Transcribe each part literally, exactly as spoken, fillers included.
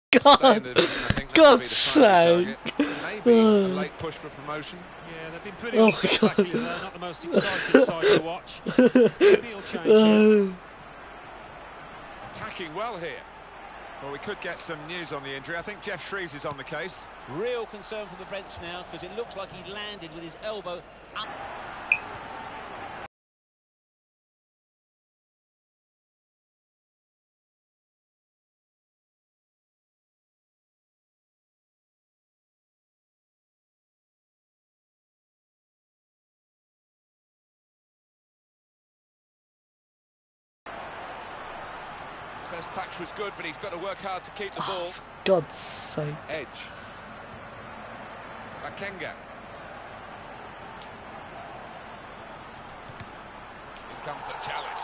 God, God's sake. Maybe a late push for promotion. Yeah, they've been pretty Oh, unspectacular God. there, not the most exciting side to watch. Maybe it'll change here. Attacking well here. Well, we could get some news on the injury. I think Geoff Shreeves is on the case. Real concern for the bench now, because it looks like he landed with his elbow up. First touch was good, but he's got to work hard to keep the ball. Oh, for God's sake. Edge. Bakenga. Here comes the challenge.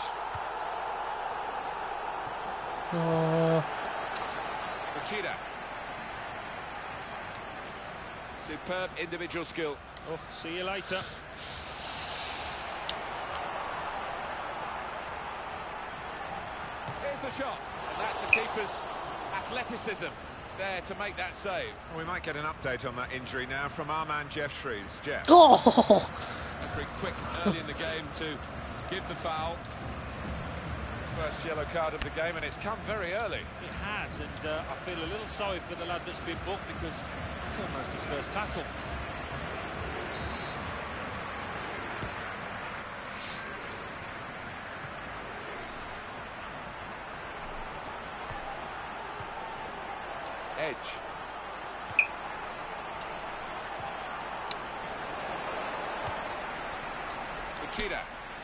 Oh. Machida. Superb individual skill. Oh, see you later. Here's the shot. And that's the keeper's athleticism there to make that save. Well, we might get an update on that injury now from our man Geoff Shreeves. Geoff. Oh. Referee quick early in the game to give the foul. First yellow card of the game, and it's come very early. It has, and uh, I feel a little sorry for the lad that's been booked, because it's almost his first tackle. Edge. Machida.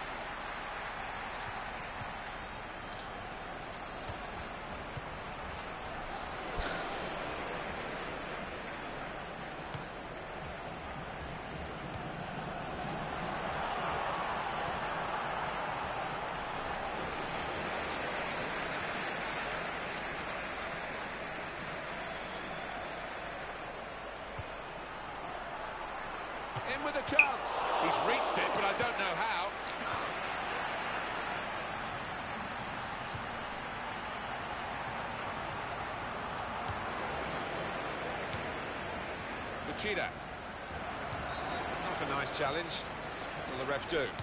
In with a chance. He's reached it, but I don't know how. Machida. Not a nice challenge. What will the ref do?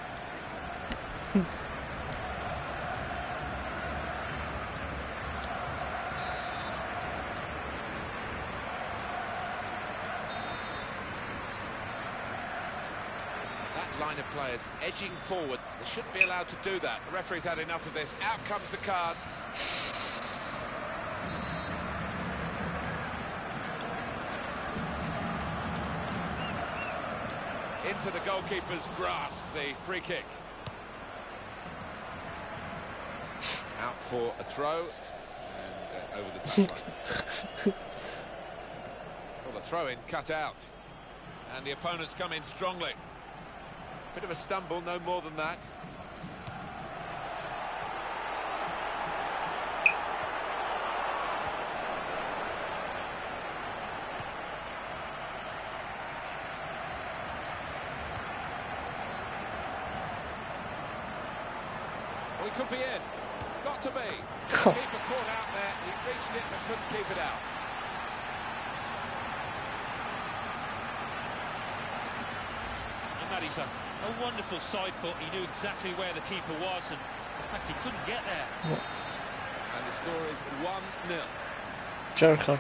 Line of players edging forward. They shouldn't be allowed to do that. The referee's had enough of this. Out comes the card. Into the goalkeeper's grasp, the free kick. Out for a throw. And uh, over the touchline. Well, the throw-in cut out. And the opponents come in strongly. Bit of a stumble, no more than that. Well, he could be in. Got to be. The keeper caught out there. He reached it but couldn't keep it out. And that is a, a wonderful side foot. He knew exactly where the keeper was, and in fact he couldn't get there. And the score is one nil. Jericho.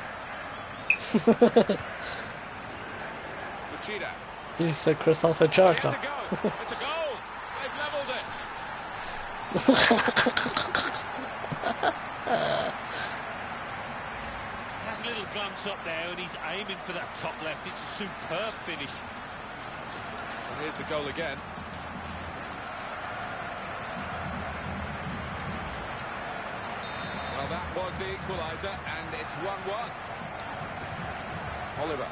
Machida. You said Chris, I said Jericho. It's a goal. It's a goal. They've levelled it. He has a little glance up there, and he's aiming for that top left. It's a superb finish. And here's the goal again. Well, that was the equaliser, and it's one one. Oliver.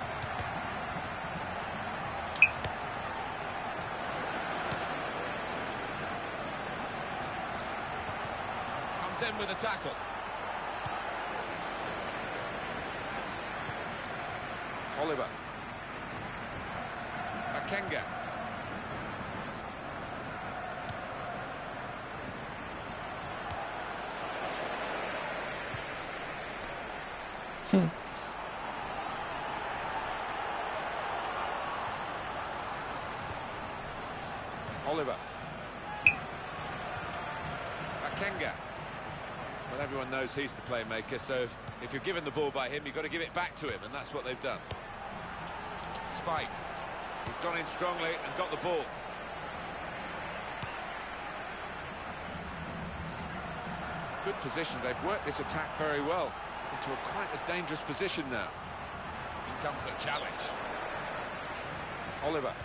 Comes in with a tackle. Oliver. Bakenga. Hmm. Oliver. Makenga. Well, everyone knows he's the playmaker, so if, if you're given the ball by him, you've got to give it back to him, and that's what they've done. Spike. He's gone in strongly and got the ball. Good position. They've worked this attack very well into a quite a dangerous position now. In comes the challenge. Oliver.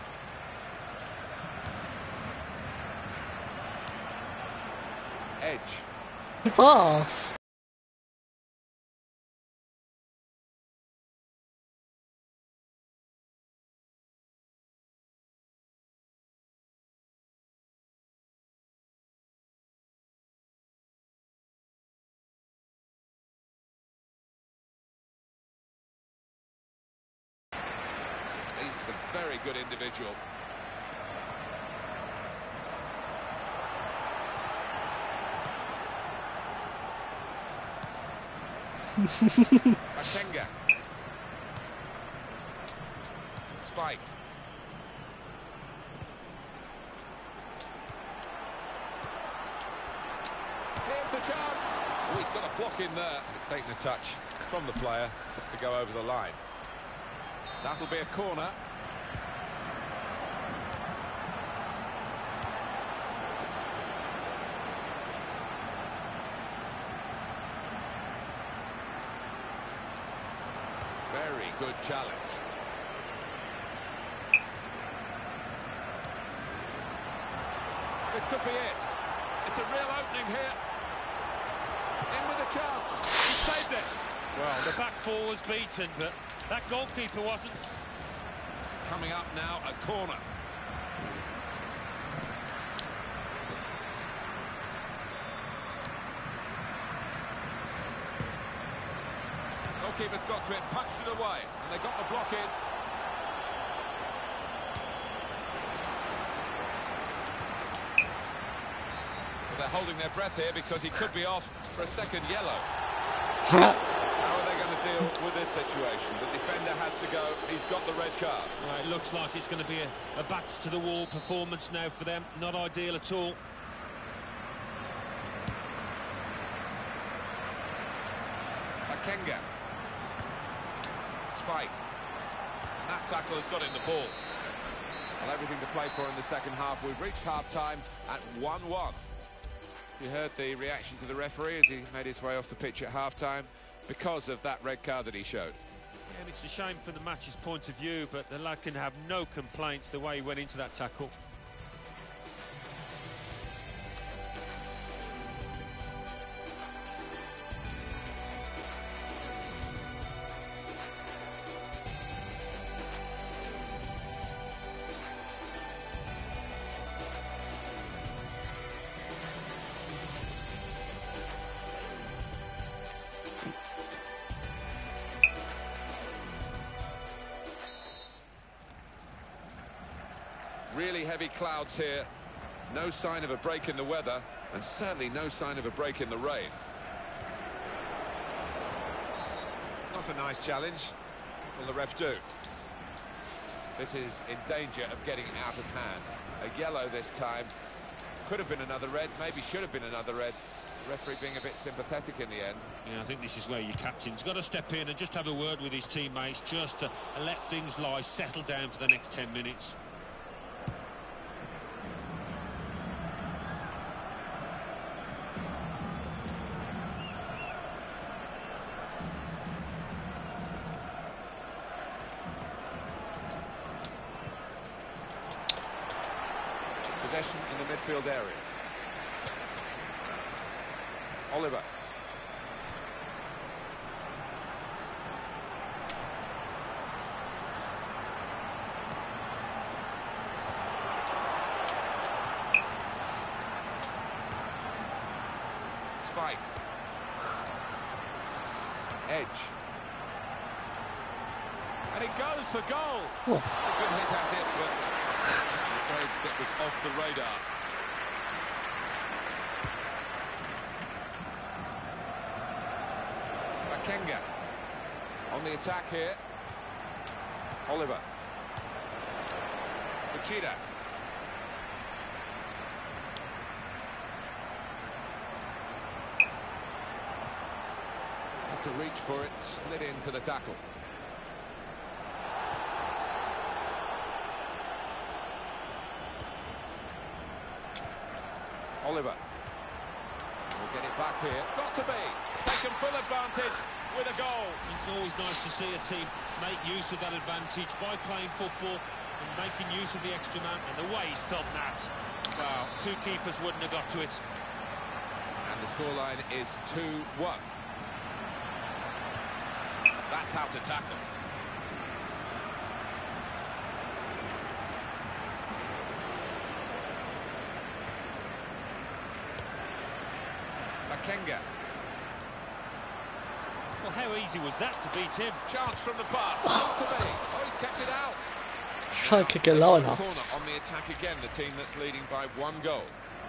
Edge. Oh. He's a very good individual. Makenga. Spike. Here's the chance. Oh, he's got a block in there. He's taken a touch from the player to go over the line. That'll be a corner. Very good challenge. This could be it. It's a real opening here. In with a chance. He saved it. Well, the back four was beaten, but that goalkeeper wasn't. Coming up now, a corner. Goalkeeper's got to it, punched it away, and they got the block in. But they're holding their breath here because he could be off for a second yellow. How are they going to deal with this situation? The defender has to go. He's got the red card. Well, it looks like it's going to be a, a backs-to-the-wall performance now for them. Not ideal at all. Makenga. Spike. And that tackle has got in the ball. Well, everything to play for in the second half. We've reached half-time at one one. You heard the reaction to the referee as he made his way off the pitch at half-time because of that red card that he showed. Yeah, and it's a shame from the match's point of view, but the lad can have no complaints the way he went into that tackle. Really heavy clouds here. No sign of a break in the weather, and certainly no sign of a break in the rain. Not a nice challenge. Will the ref do? This is in danger of getting out of hand. A yellow this time. Could have been another red, maybe should have been another red. The referee being a bit sympathetic in the end. Yeah, I think this is where your captain's got to step in and just have a word with his teammates, just to let things lie, settle down for the next ten minutes. Possession in the midfield area. Oliver. Spike. Edge. And it goes for goal. Oh. A good hit at it, but I'm afraid it was off the radar. Makenga. On the attack here. Oliver. Uchida. Had to reach for it, slid into the tackle. Oliver. We'll get it back here. Got to be. Taken full advantage with a goal. It's always nice to see a team make use of that advantage by playing football and making use of the extra man, and the way he stopped that. Wow, two keepers wouldn't have got to it. And the scoreline is two one. That's how to tackle. Makenga. Well, how easy was that to beat him? Chance from the pass. Not to be. Oh, he's kept it out. Try to kick it low enough. Corner on the attack again, the team that's leading by one goal.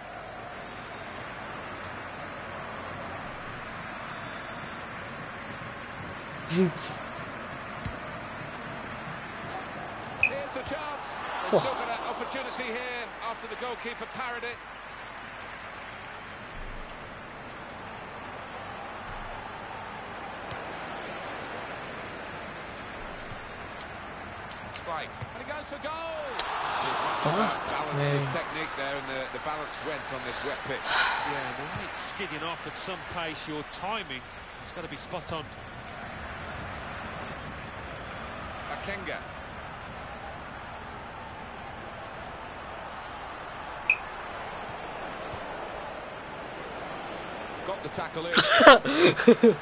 Here's the chance. They've still got an opportunity here after the goalkeeper parried it. Spike, and he goes for goal. It's much about balance, his technique there, and the, the balance went on this wet pitch. Yeah, the way it's skidding off at some pace, your timing has got to be spot on. Makenga. Got the tackle in.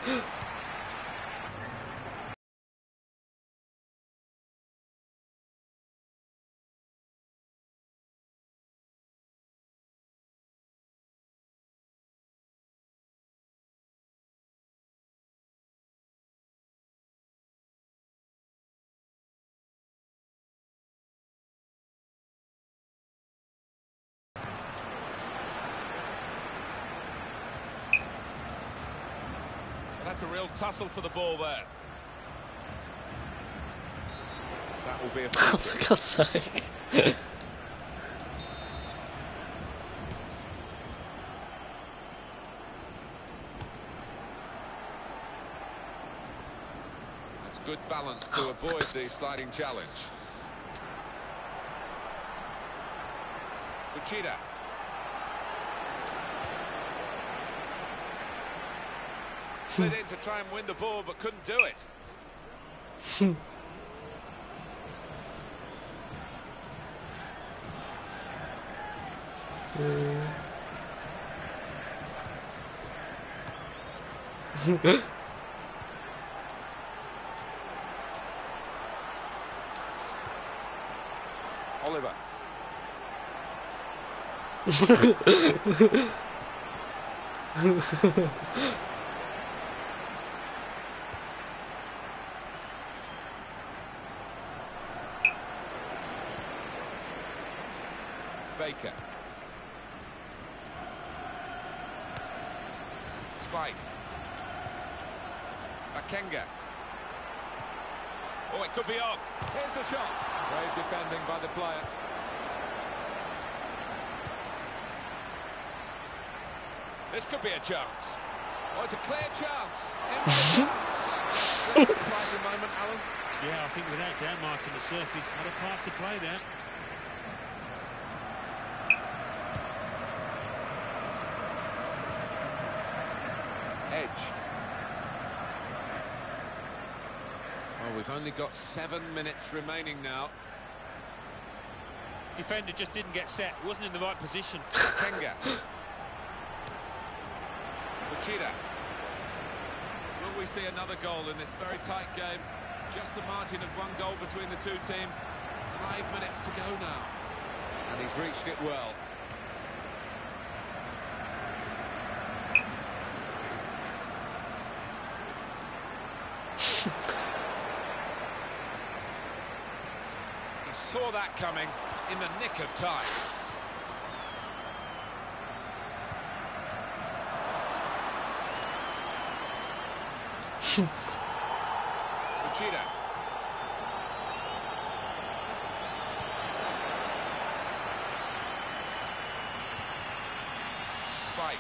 That's a real tussle for the ball there. That will be a Oh, free for kick. God's sake. That's good balance to avoid the sliding challenge. Uchida. Slid in to try and win the ball, but couldn't do it. Oliver. Baker. Spike. Makenga. Oh, it could be on. Here's the shot. Brave defending by the player. This could be a chance. Oh, it's a clear chance. In for the chance. What a surprising moment, Alan. Yeah, I think without doubt, Martin, the surface had a part to play there. Edge. Well, we've only got seven minutes remaining now. Defender just didn't get set, wasn't in the right position. Kenga. Uchida. Will we see another goal in this very tight game? Just a margin of one goal between the two teams. Five minutes to go now. And he's reached it well. He saw that coming in the nick of time. Uchida. Spike.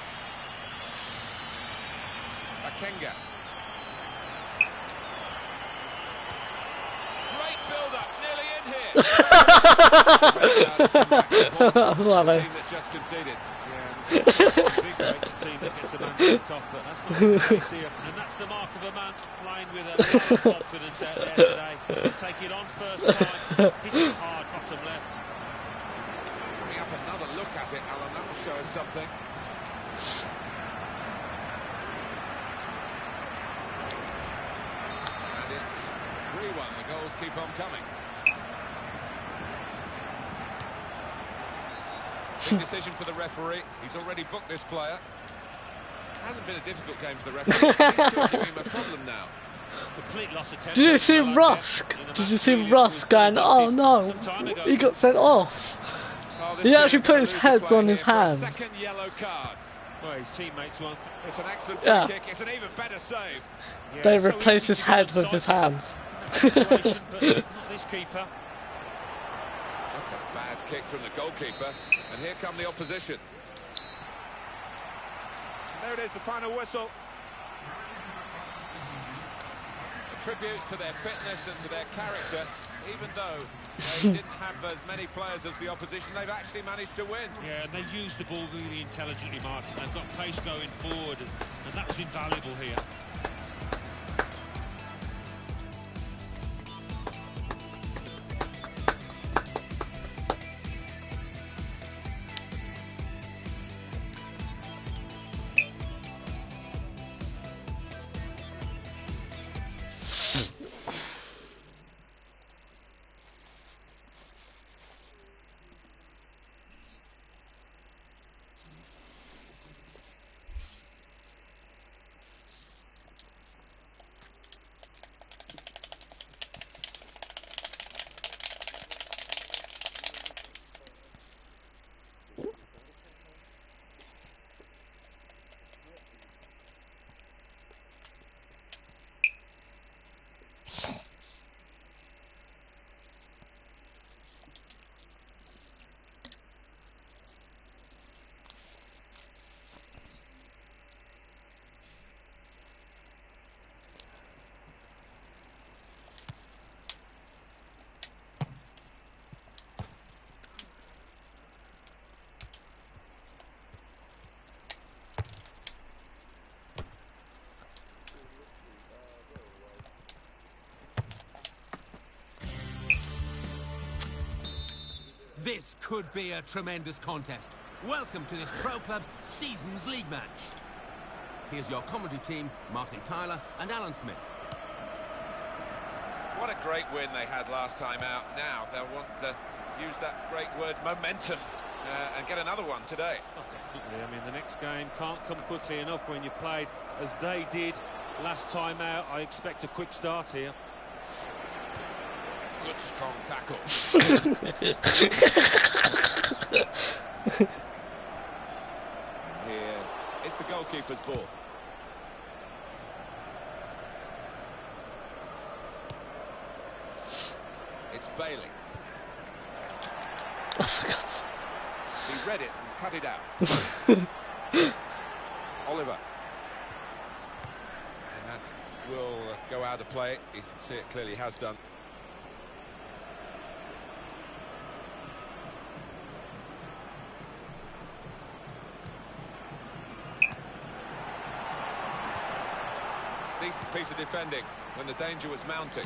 Bakenga. Great build-up, nearly in here. Well, The then. team that's just conceded. Yeah, and sometimes the big breaks team that gets a man to the top, but that's not the case here. And that's the mark of a man playing with a lot of confidence out there today. To take it on first time, hit it hard, bottom left. Coming up another look at it, Alan, that will show us something. And it's three one, the goals keep on coming. Big decision for the referee, he's already booked this player. Hasn't been a difficult game for the referee, these two are giving him a problem now. Complete loss of tempo. Did you see Rusk? Did you see Rusk going, oh no, he got sent off? Oh, this He team actually are put gonna his lose a heads player on his here for a hands. Second yellow card. Well, his teammates won't. It's an excellent free Yeah. kick, it's an even better save. Yeah, They so replaced easy his to head get with his onside hands. in that situation, but not this keeper. That's a bad kick from the goalkeeper, and here come the opposition. There it is, the final whistle. A tribute to their fitness and to their character, even though they didn't have as many players as the opposition, they've actually managed to win. Yeah, and they used the ball really intelligently, Martin. They've got pace going forward, and, and that was invaluable here. This could be a tremendous contest. Welcome to this Pro Club's Seasons League match. Here's your commentary team, Martin Tyler and Alan Smith. What a great win they had last time out. Now they'll want to use that great word momentum uh, and get another one today. Oh, definitely. I mean, the next game can't come quickly enough when you've played as they did last time out. I expect a quick start here. Good strong tackle. Here, it's the goalkeeper's ball. It's Bailey. He read it and cut it out. Oliver. And that will uh, go out of play. You can see it clearly has done. Decent piece of defending when the danger was mounting.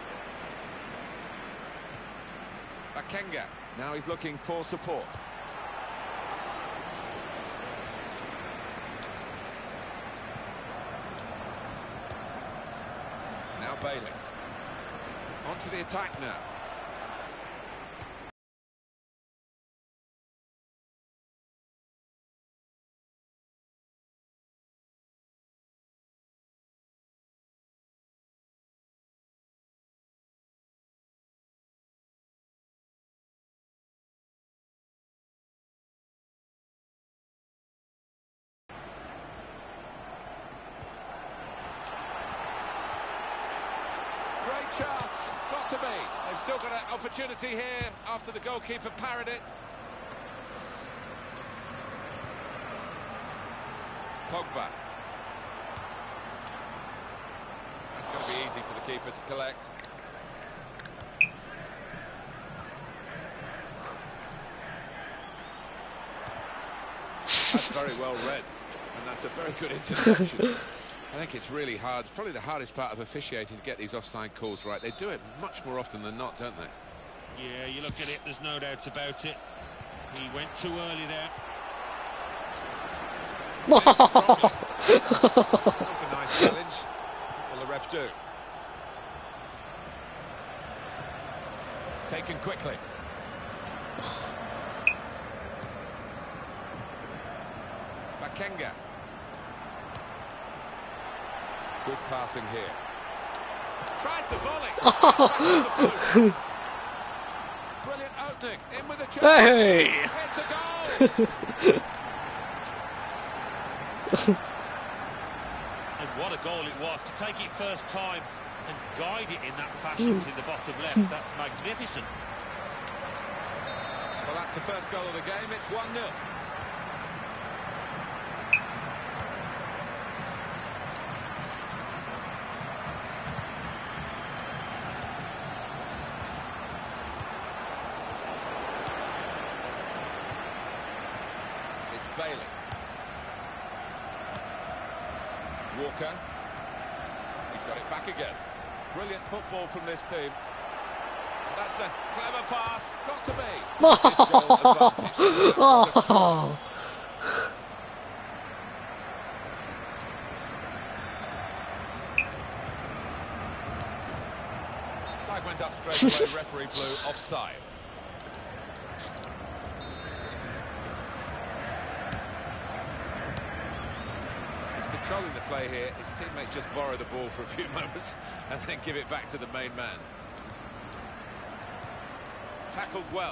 Bakenga, now he's looking for support. Now Bailey. On to the attack now. chance, got to be. They've still got an opportunity here after the goalkeeper parried it. Pogba. That's going to be easy for the keeper to collect. That's very well read, and that's a very good interception. I think it's really hard. It's probably the hardest part of officiating to get these offside calls right. They do it much more often than not, don't they? Yeah, you look at it, there's no doubt about it. He went too early there. That's a nice challenge. Will the ref do? Taken quickly. Makenga. Good passing here. Tries the volley. Brilliant opening. In with a chance. Hey! It's a goal. And what a goal it was to take it first time and guide it in that fashion to the bottom left. That's magnificent. Well, that's the first goal of the game. It's one nil. It's Bailey. Walker. He's got it back again. Brilliant football from this team. That's a clever pass. Got to be. This goal advantage. Oh. Flag went up straight away. Referee blew offside. Controlling the play here, his teammate just borrow the ball for a few moments and then give it back to the main man. Tackled well.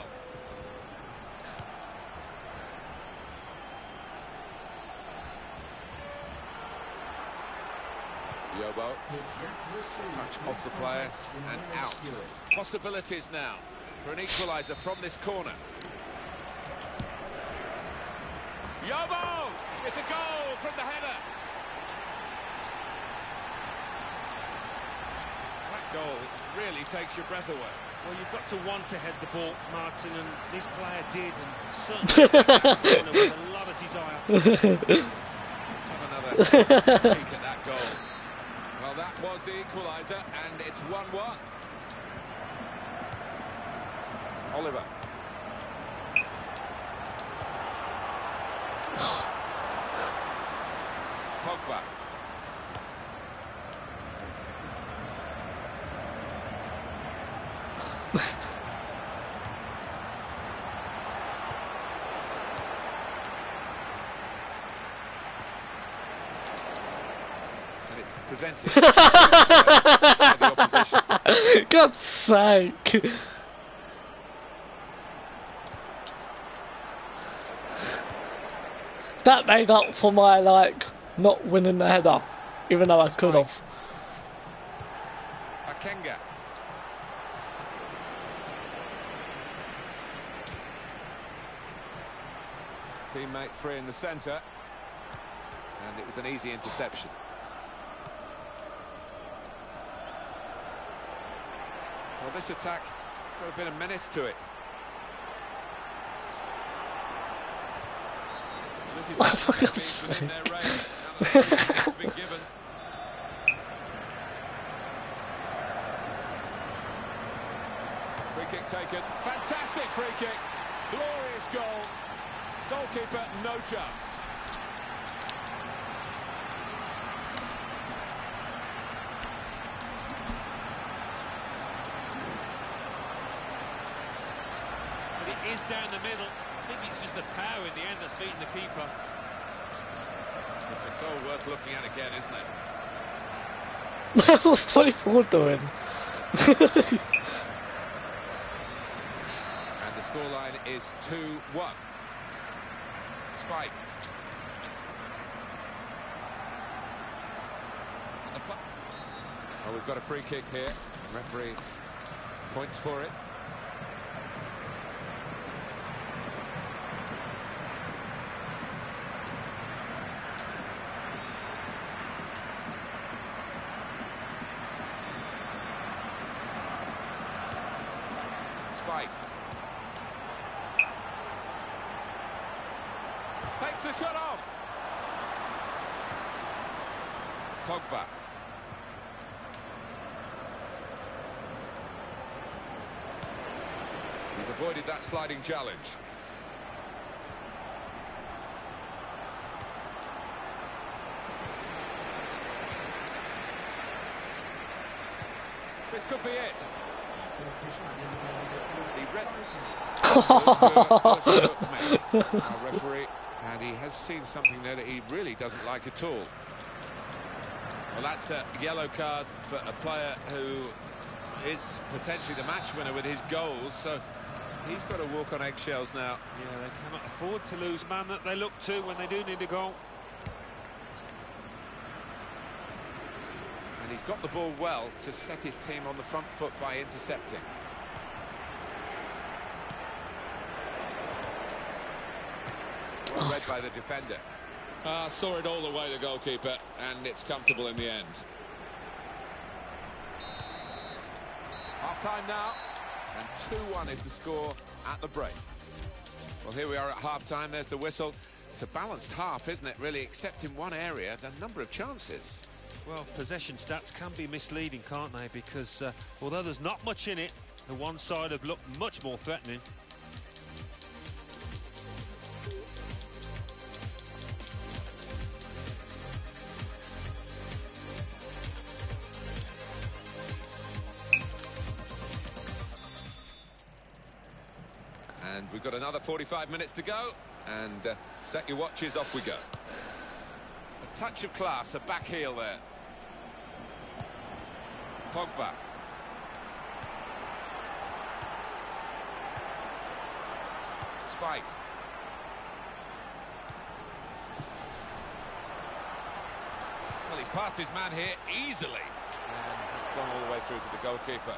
Yobo. Touch off the player and out. Possibilities now for an equaliser from this corner. Yobo! It's a goal from the header. Goal really takes your breath away. Well, you've got to want to head the ball, Martin, and this player did, and certainly attacked that corner with a lot of desire. Let's have another peek at that goal. Well, that was the equaliser, and it's one one. Oliver. Pogba. And it's presented by the opposition. God's sake. That made up for my, like, not winning the header, even though I could have. Makenga. Teammate free in the centre, and it was an easy interception. Well, this attack has got a bit of menace to it. This is something within their range. Now that the has been given. Free kick taken. Fantastic free kick. Glorious goal. Goalkeeper, no chance. But it is down the middle. I think it's just the power in the end that's beaten the keeper. It's a goal worth looking at again, isn't it? What's twenty-four doing? And the scoreline is two one. Spike. And the Well, we've got a free kick here. Referee points for it. Spike. Takes the shot off. Pogba. He's avoided that sliding challenge. This could be it. He read. Our referee, and he has seen something there that he really doesn't like at all. Well, that's a yellow card for a player who is potentially the match winner with his goals, so he's got to walk on eggshells now. Yeah, they cannot afford to lose man that they look to when they do need a goal. And he's got the ball well to set his team on the front foot by intercepting. Well read by the defender. Uh, saw it all the way, the goalkeeper, and it's comfortable in the end. Half-time now, and two one is the score at the break. Well, here we are at half-time. There's the whistle. It's a balanced half, isn't it, really, except in one area, the number of chances. Well, possession stats can be misleading, can't they? Because uh, although there's not much in it, the one side have looked much more threatening. And we've got another forty-five minutes to go, and uh, set your watches, off we go. A touch of class, a back heel there. Pogba. Spike. Well, he's passed his man here easily, and it's gone all the way through to the goalkeeper.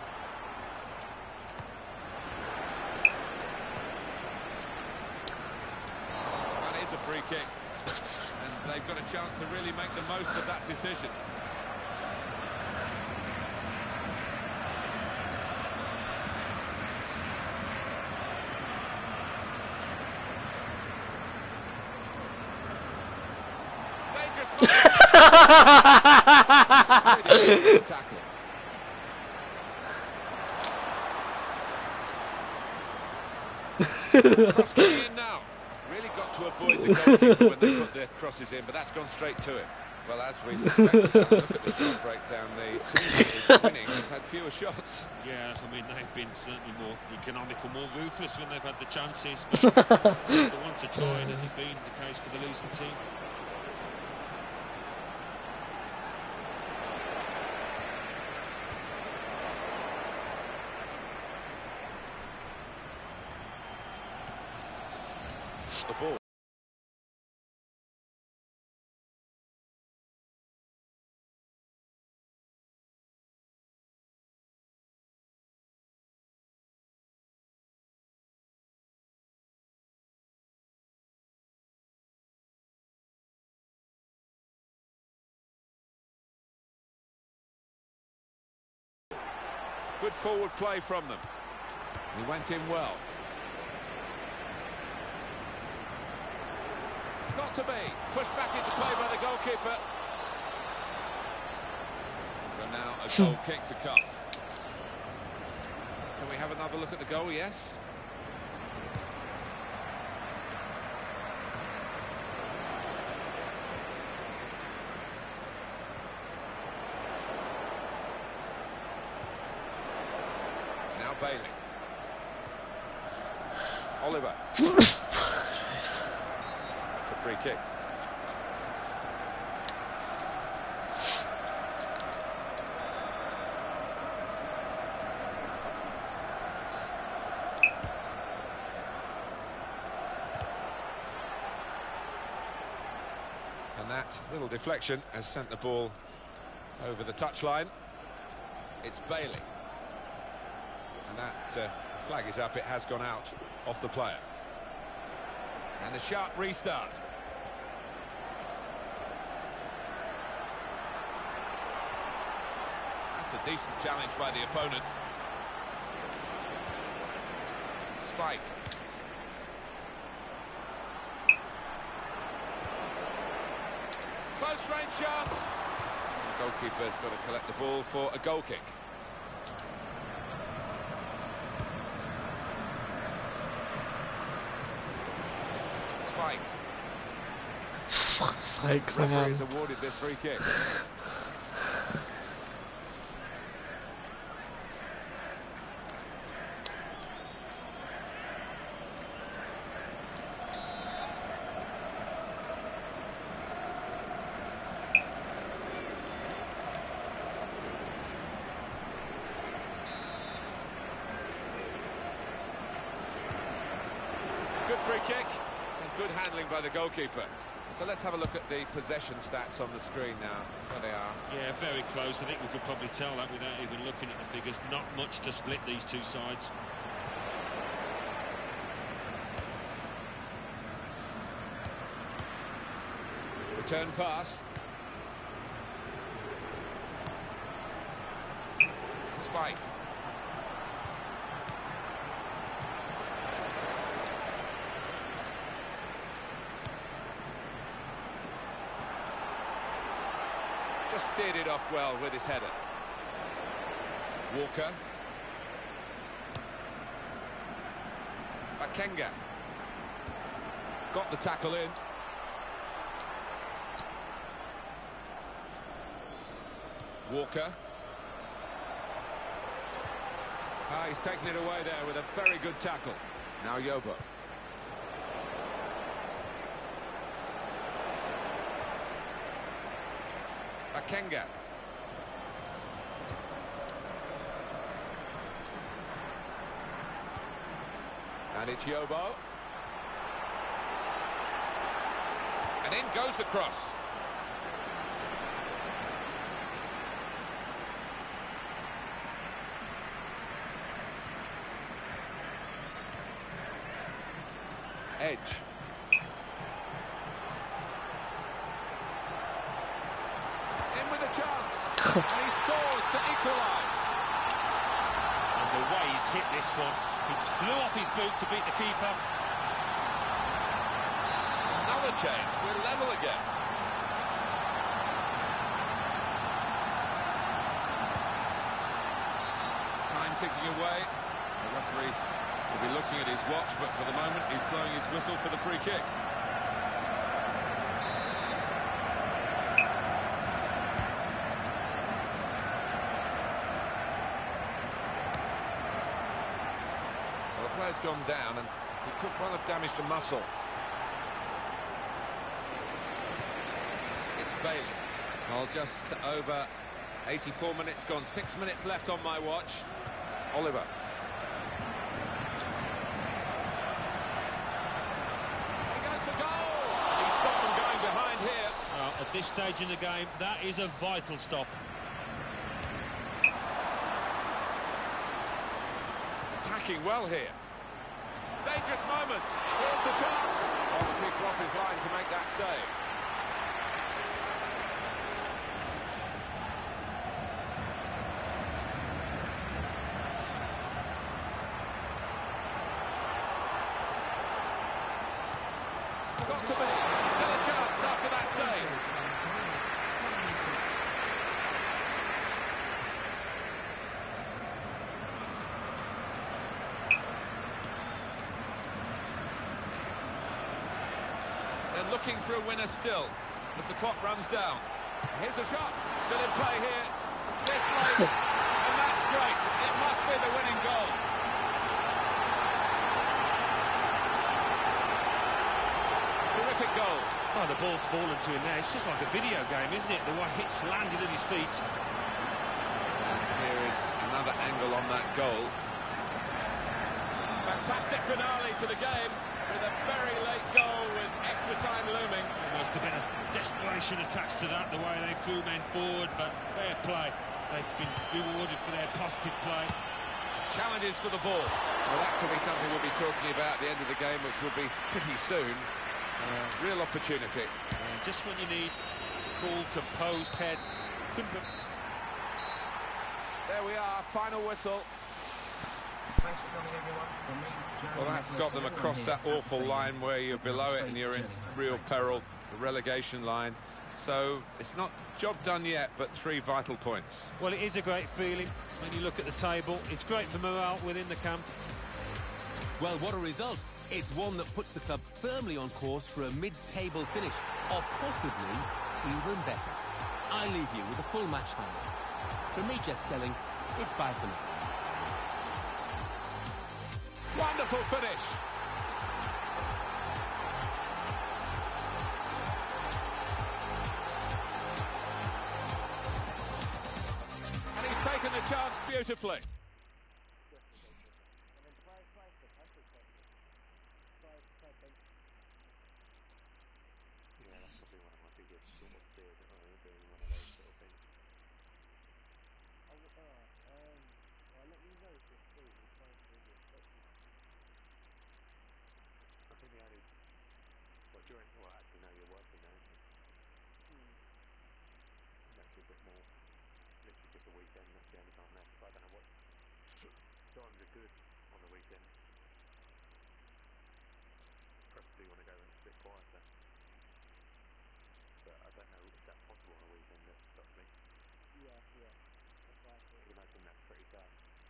A free kick, and they've got a chance to really make the most of that decision. Dangerous tackle. Cross coming in now. Really got to avoid the goalkeeper when they put their crosses in, but that's gone straight to him. Well, as we suspected, look at the shot breakdown. The team that is winning has had fewer shots. Yeah, I mean, they've been certainly more economical, more ruthless when they've had the chances, but they want to try, and has it been the case for the losing team? The ball. Good forward play from them. He went in well. Got to be pushed back into play by the goalkeeper. So now a goal kick to come. Can we have another look at the goal? Yes. Now Bailey. Oliver. It's a free kick. And that little deflection has sent the ball over the touchline. It's Bailey. And that uh, flag is up. It has gone out off the player. And a sharp restart. That's a decent challenge by the opponent. Spike. Close range chance. The goalkeeper's got to collect the ball for a goal kick. Spike. Fuck's sake, Referee man. has awarded this free kick. Good free kick and good handling by the goalkeeper. So let's have a look at the possession stats on the screen now. There they are. Yeah, very close. I think we could probably tell that without even looking at the figures. Not much to split these two sides. Return pass. Spike. Just steered it off well with his header. Walker. Bakenga. Got the tackle in. Walker. Ah, he's taken it away there with a very good tackle. Now Yobo. Bakenga. And it's Yobo. And in goes the cross. Edge. In with a chance. And he scores to equalise. And the way he's hit this one, he flew off his boot to beat the keeper. Another change. We're level again. Time ticking away. The referee will be looking at his watch, but for the moment he's blowing his whistle for the free kick. Well, the player's gone down and he could well have damaged a muscle. It's Bailey. Well, just over eighty-four minutes gone, six minutes left on my watch. Oliver. At this stage in the game, that is a vital stop. Attacking well here. Dangerous moment. Here's the chance. Oh, the keeper off his line to make that save. Got to be. Still a chance after that save. They're looking for a winner still as the clock runs down. Here's the shot. Still in play here. This late. And that's great. It must be the winning goal. Terrific goal. Oh, the ball's fallen to him there. It's just like a video game, isn't it? The way it's landed at his feet. And here is another angle on that goal. Fantastic finale to the game with a very late goal with extra time looming. There must have been a desperation attached to that, the way they threw men forward, but fair play. They've been rewarded for their positive play. Challenges for the ball. Well, that could be something we'll be talking about at the end of the game, which will be pretty soon. Uh, real opportunity. Uh, just when you need cool, composed head. Couldn't put... There we are, final whistle. Thanks for coming, everyone. From me, Jeremy Well, that's Nicholas, got them everyone across here that at the awful stadium. line where you're below it and you're in real peril, the relegation line. So it's not job done yet, but three vital points. Well, it is a great feeling when you look at the table. It's great for morale within the camp. Well, what a result. It's one that puts the club firmly on course for a mid-table finish, or possibly even better. I leave you with the full match highlights. From me, Jeff Stelling, it's bye for now. Wonderful finish. And he's taken the chance beautifully. Yeah, that's probably one of my biggest sort of fears at the moment, being one of those sort of things. I think the only, well, during, well, actually, no, you're working now, isn't it? That's a bit more, literally just a weekend, that's the only time left. But I don't know what times are good on the weekend. Preferably want to go when it's a bit quieter. But I don't know if that's possible on a weekend, that stops me. Yeah, yeah. I can imagine that's pretty tough.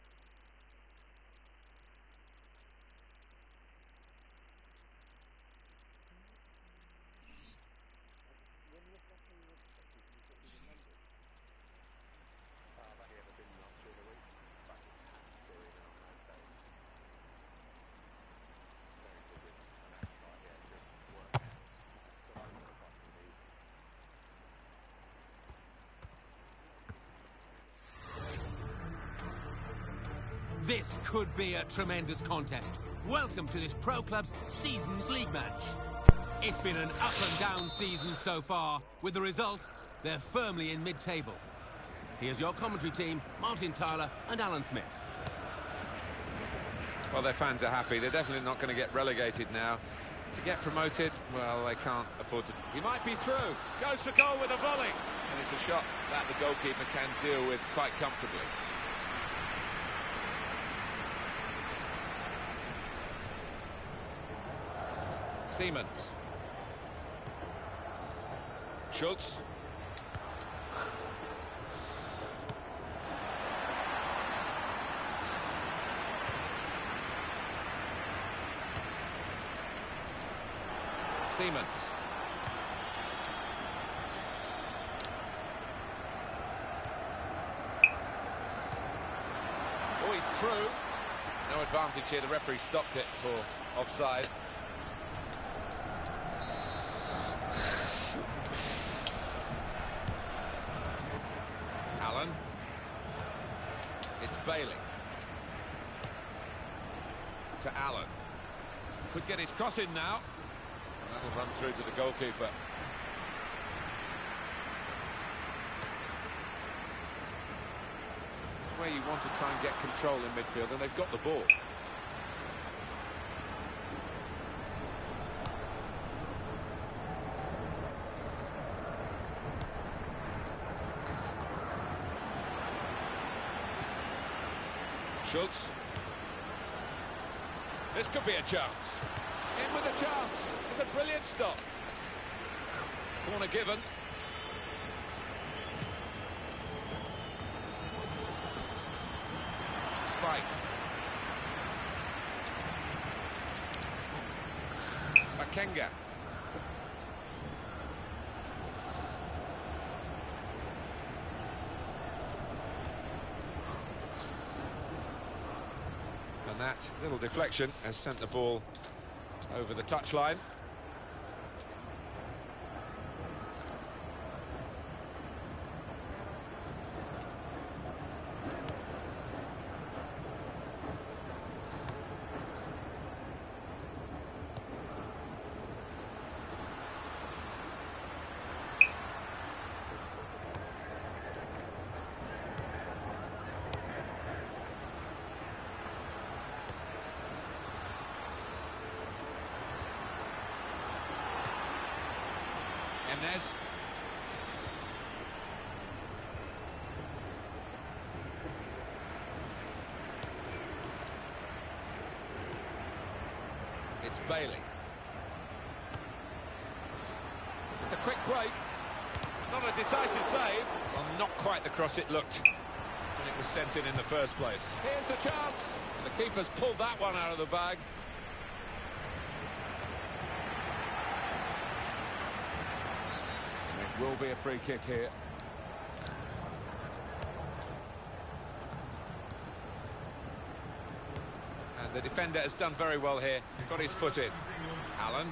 Uh, I've only ever been like during the week, but during and on those days. Very busy. And that's like, yeah, just workouts. So I don't know if I can leave. This could be a tremendous contest. Welcome to this Pro Club's Seasons League match. It's been an up and down season so far. With the result, they're firmly in mid-table. Here's your commentary team, Martin Tyler and Alan Smith. Well, their fans are happy. They're definitely not going to get relegated now. To get promoted, well, they can't afford to. He might be through. Goes for goal with a volley. And it's a shot that the goalkeeper can deal with quite comfortably. Siemens. Schultz. Siemens. Oh, he's through. No advantage here. The referee stopped it for offside. Allen. It's Bailey. To Allen. Could get his cross in now. That'll run through to the goalkeeper. It's where you want to try and get control in midfield, and they've got the ball. Schultz. This could be a chance. In with a chance. It's a brilliant stop. Corner given. Spike. Makenga. And that little deflection has sent the ball over the touchline. Martinez. It's Bailey. It's a quick break. It's not a decisive save. Well, not quite the cross it looked when it was sent in in the first place. Here's the chance. The keeper's pulled that one out of the bag. It will be a free kick here. And the defender has done very well here. Got his foot in. Allen.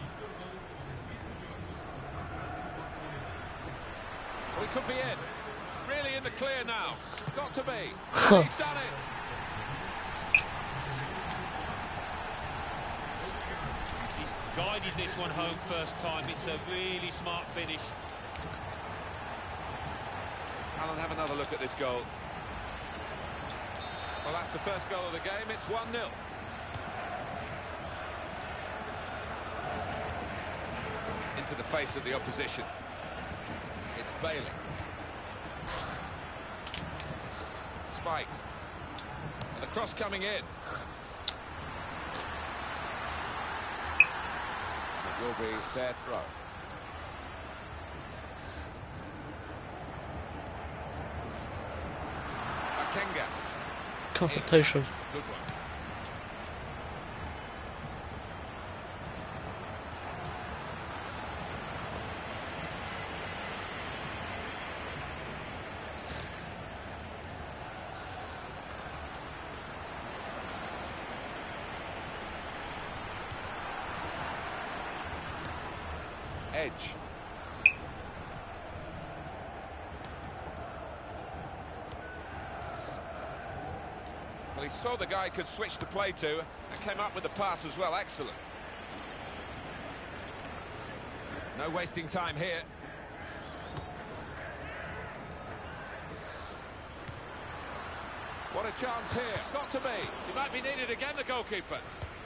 Well, he could be in. Really in the clear now. Got to be. He's done it. He's guided this one home first time. It's a really smart finish. Alan, have another look at this goal. Well, that's the first goal of the game. It's one nil. Into the face of the opposition. It's Bailey. Spike. And the cross coming in. It will be their throw. Makenga. Confrontation. It's a good one. Edge. Well, he saw the guy could switch the play to and came up with the pass as well. Excellent. No wasting time here. What a chance here. Got to be. He might be needed again, the goalkeeper.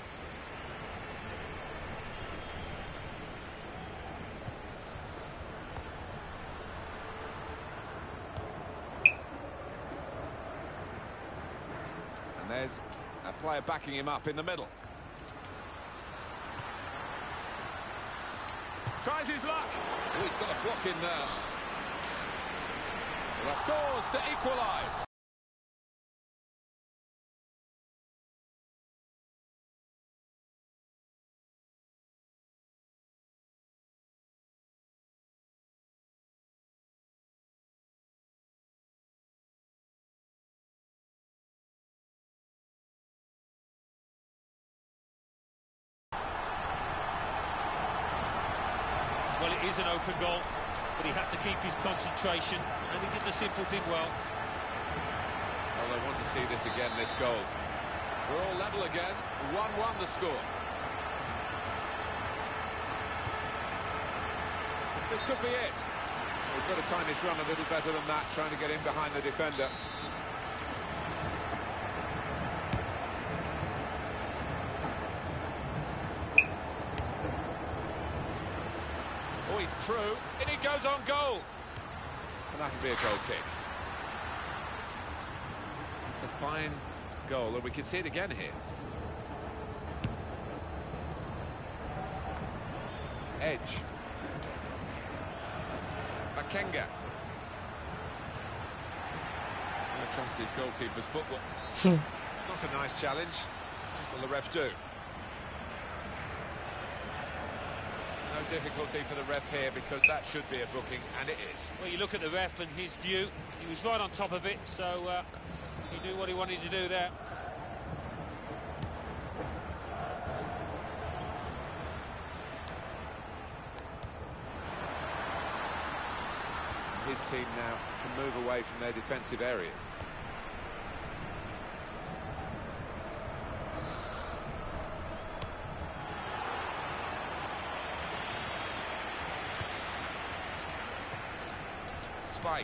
There's a player backing him up in the middle. Tries his luck. Oh, he's got a block in there. Well, scores to equalise. Well, it is an open goal, but he had to keep his concentration, and he did the simple thing well. Well, they want to see this again, this goal. We're all level again. one one the score. This could be it. We've got to time this run a little better than that, trying to get in behind the defender. Oh, he's through, and he goes on goal. And that'll be a goal kick. It's a fine goal, and we can see it again here. Edge. Makenga. I trust his goalkeeper's footwork. Not a nice challenge. Will the ref do? No difficulty for the ref here, because that should be a booking, and it is. Well, you look at the ref and his view, he was right on top of it, so uh, he knew what he wanted to do there. His team now can move away from their defensive areas. Spike.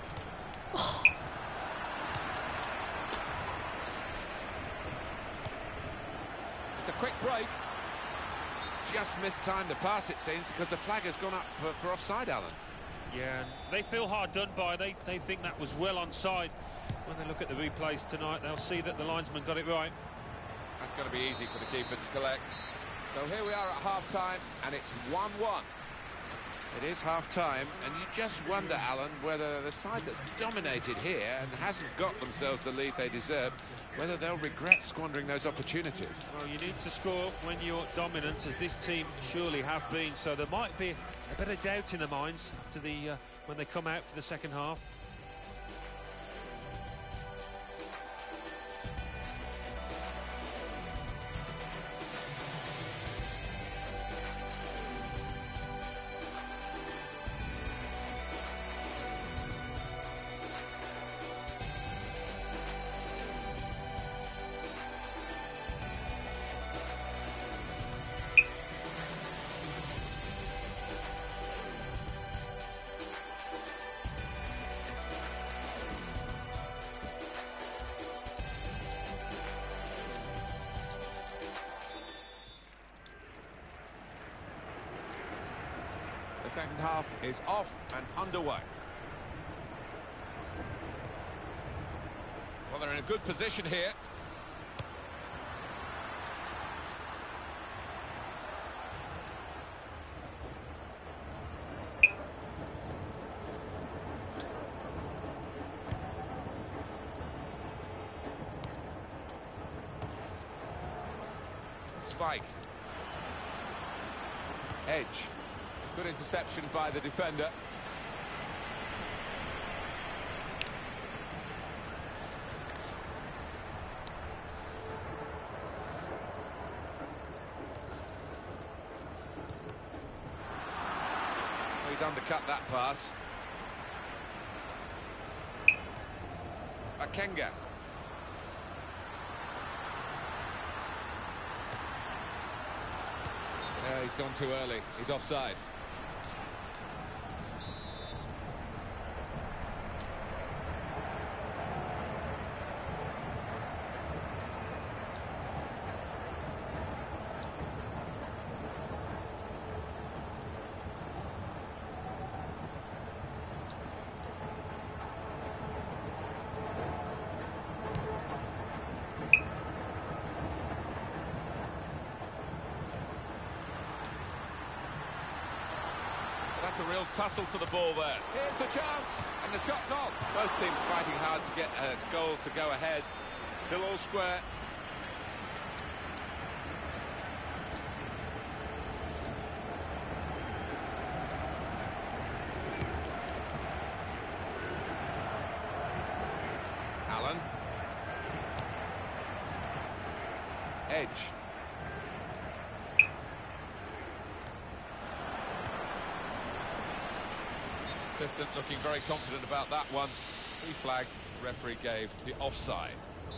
It's a quick break. just mistimed the pass, it seems, because the flag has gone up for, for offside, Alan. Yeah, and they feel hard done by. They, they think that was well onside. When they look at the replays tonight, they'll see that the linesman got it right. That's going to be easy for the keeper to collect. So here we are at half-time, and it's one one. It is half-time, and you just wonder, Alan, whether the side that's dominated here and hasn't got themselves the lead they deserve, whether they'll regret squandering those opportunities. Well, you need to score when you're dominant, as this team surely have been. So there might be a bit of doubt in their minds after the uh, when they come out for the second half. The second half is off and underway. Well, they're in a good position here. Spike. Edge. Good interception by the defender. He's undercut that pass. Akenga. Yeah, he's gone too early. He's offside. That's a real tussle for the ball there. Here's the chance, and the shot's on. Both teams fighting hard to get a goal to go ahead. Still all square. Allen. Edge. Assistant looking very confident about that one. He flagged, referee gave the offside.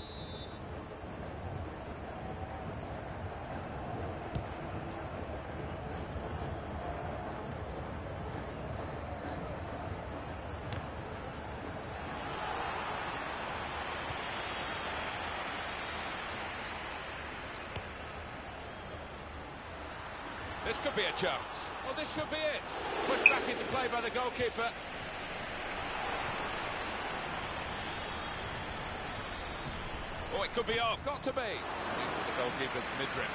This could be a chance. Well, this should be it. Pushed back into play by the goalkeeper. Oh, it could be on. Got to be. Into the goalkeeper's midriff.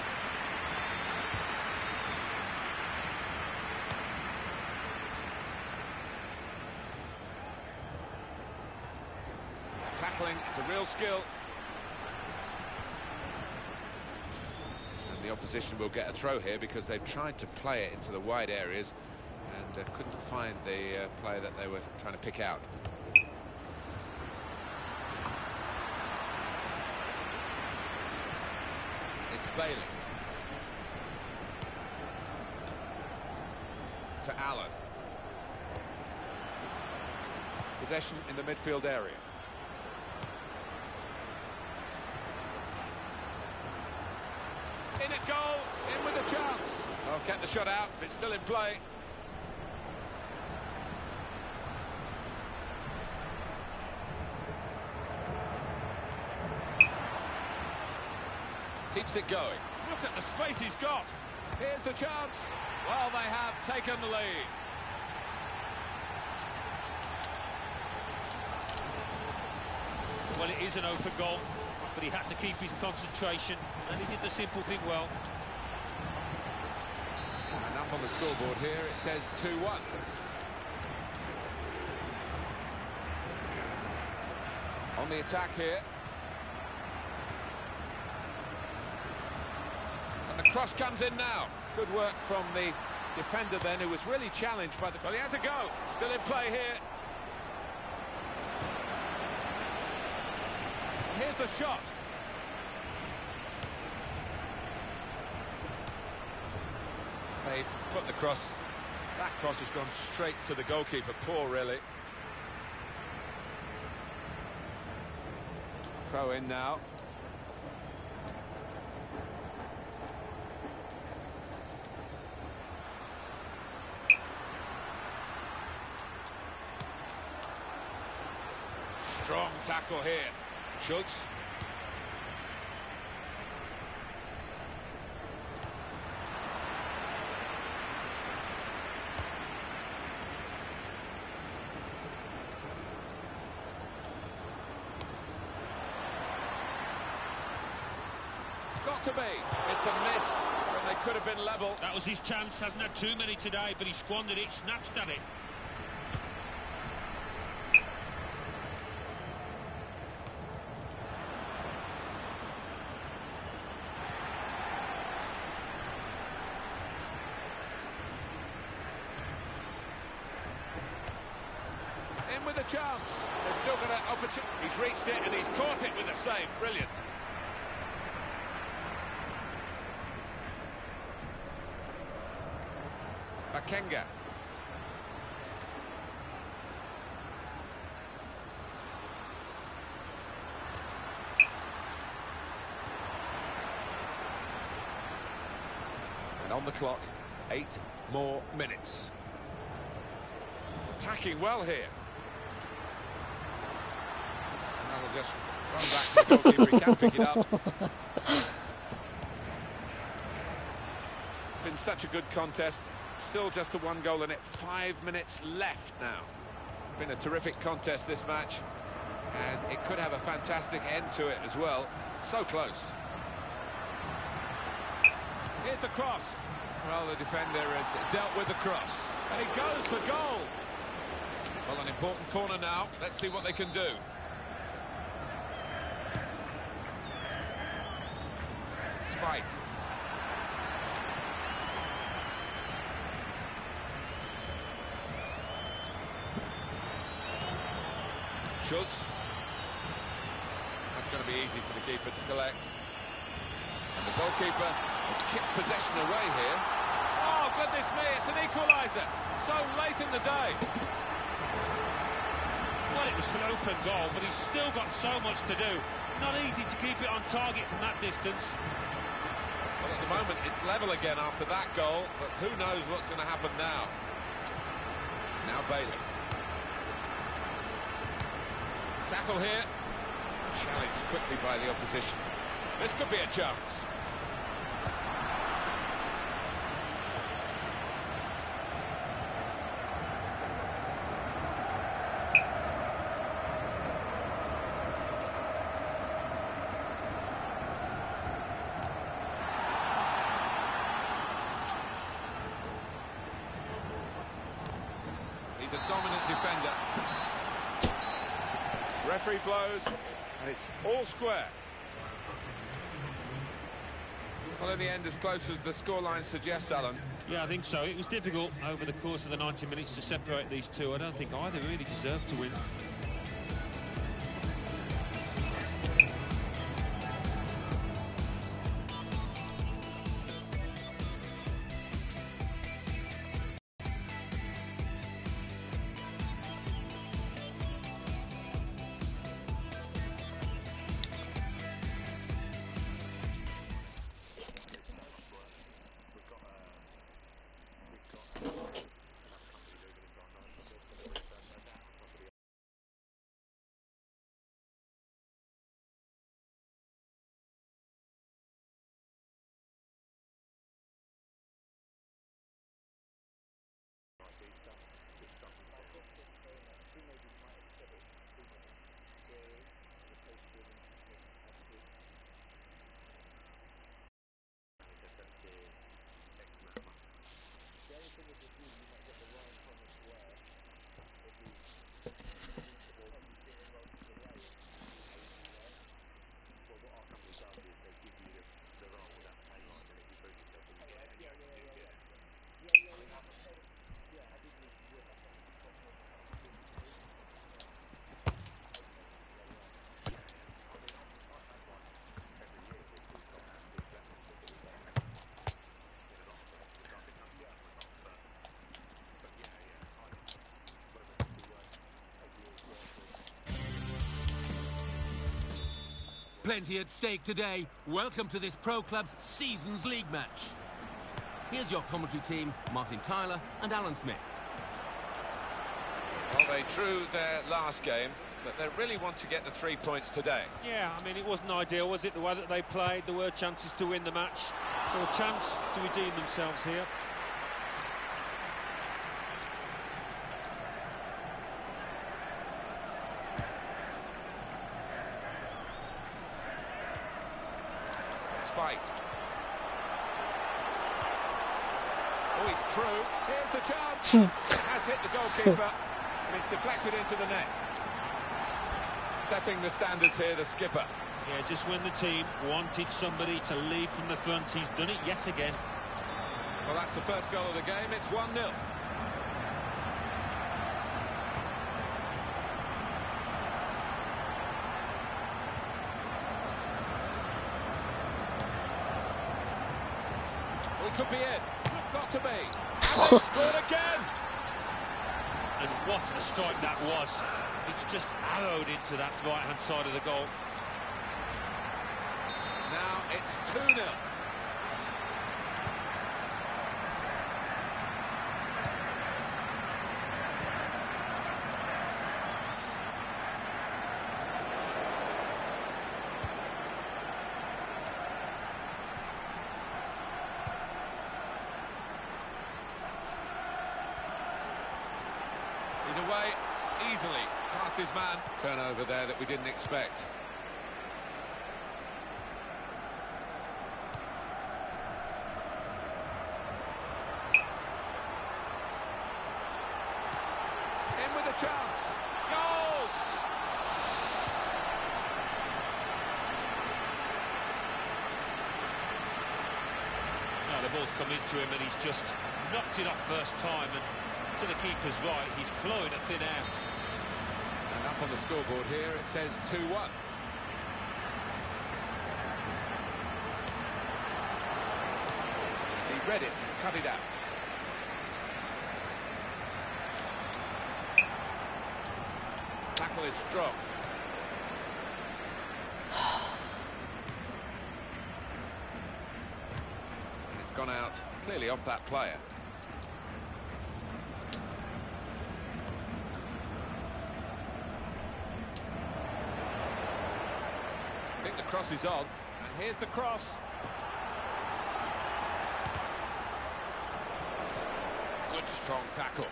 Tackling, it's a real skill. The opposition will get a throw here because they've tried to play it into the wide areas and uh, couldn't find the uh, player that they were trying to pick out. It's Bailey. To Allen. Possession in the midfield area. In at goal, in with a chance. Well, kept the shot out, but it's still in play. Keeps it going. Look at the space he's got. Here's the chance. Well, they have taken the lead. Well, it is an open goal, but he had to keep his concentration, and he did the simple thing well. And up on the scoreboard here, it says two one. On the attack here. And the cross comes in now. Good work from the defender then, who was really challenged by the... Well, he has a go. Still in play here. Here's the shot. They've put the cross. That cross has gone straight to the goalkeeper. Poor, really. Throw in now. Strong tackle here. Schultz. Got to be. It's a miss when they could have been level. That was his chance. Hasn't had too many today, but he squandered it, snatched at it. In with a chance. They've still got an opportunity. He's reached it and he's caught it with a save. Brilliant. Bakenga. And on the clock, eight more minutes. Attacking well here. And we'll just run back to the goalkeeper. He can pick it up. It's been such a good contest. Still just a one goal in it. Five minutes left now. Been a terrific contest, this match. And it could have a fantastic end to it as well. So close. Here's the cross. Well, the defender has dealt with the cross. And he goes for goal. Well, an important corner now. Let's see what they can do. Spike. Schultz. That's going to be easy for the keeper to collect. And the goalkeeper has kicked possession away here. Oh, goodness me, it's an equaliser. So late in the day. Well, it was an open goal, but he's still got so much to do. Not easy to keep it on target from that distance. Well, at the moment, it's level again after that goal, but who knows what's going to happen now. Now Bailey. Tackle here. Challenged quickly by the opposition. This could be a chance. He's a dominant defender. Referee blows, and it's all square. Well, in the end, as close as the scoreline suggests, Alan. Yeah, I think so. It was difficult over the course of the ninety minutes to separate these two. I don't think either really deserved to win. Plenty at stake today. Welcome to this Pro Club's Seasons League match. Here's your commentary team, Martin Tyler and Alan Smith. Well, they drew their last game, but they really want to get the three points today. Yeah, I mean, it wasn't ideal, was it, the way that they played? There were chances to win the match, so a chance to redeem themselves here. Spike. Oh, he's through. Here's the chance. Has hit the goalkeeper, and it's deflected into the net. Setting the standards here, the skipper. Yeah, just when the team wanted somebody to lead from the front, he's done it yet again. Well, that's the first goal of the game. It's one nil. We could be in. Got to be. And they've scored again. And what a strike that was. It's just arrowed into that right-hand side of the goal. Now it's two nil. He's away easily past his man. Turnover there that we didn't expect. In with a chance. Goal! Now the ball's come into him and he's just knocked it off first time, and to the keeper's right, he's clawing at thin air. And up on the scoreboard here it says two one. He read it, cut it out. Tackle is strong. And it's gone out clearly off that player. I think the cross is on, and here's the cross. Good strong tackle.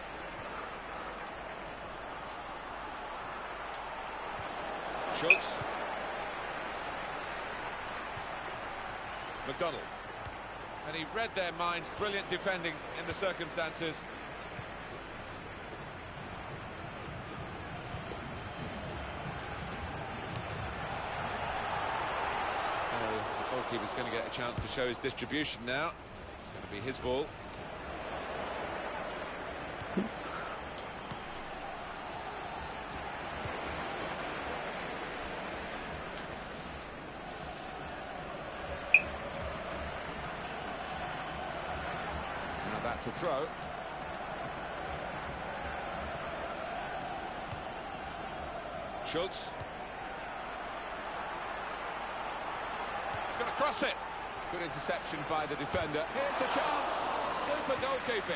Schultz. McDonald. And he read their minds. Brilliant defending in the circumstances. So the goalkeeper's going to get a chance to show his distribution now. It's going to be his ball. To throw. Schultz. Going to cross it. Good interception by the defender. Here's the chance. Super goalkeeping.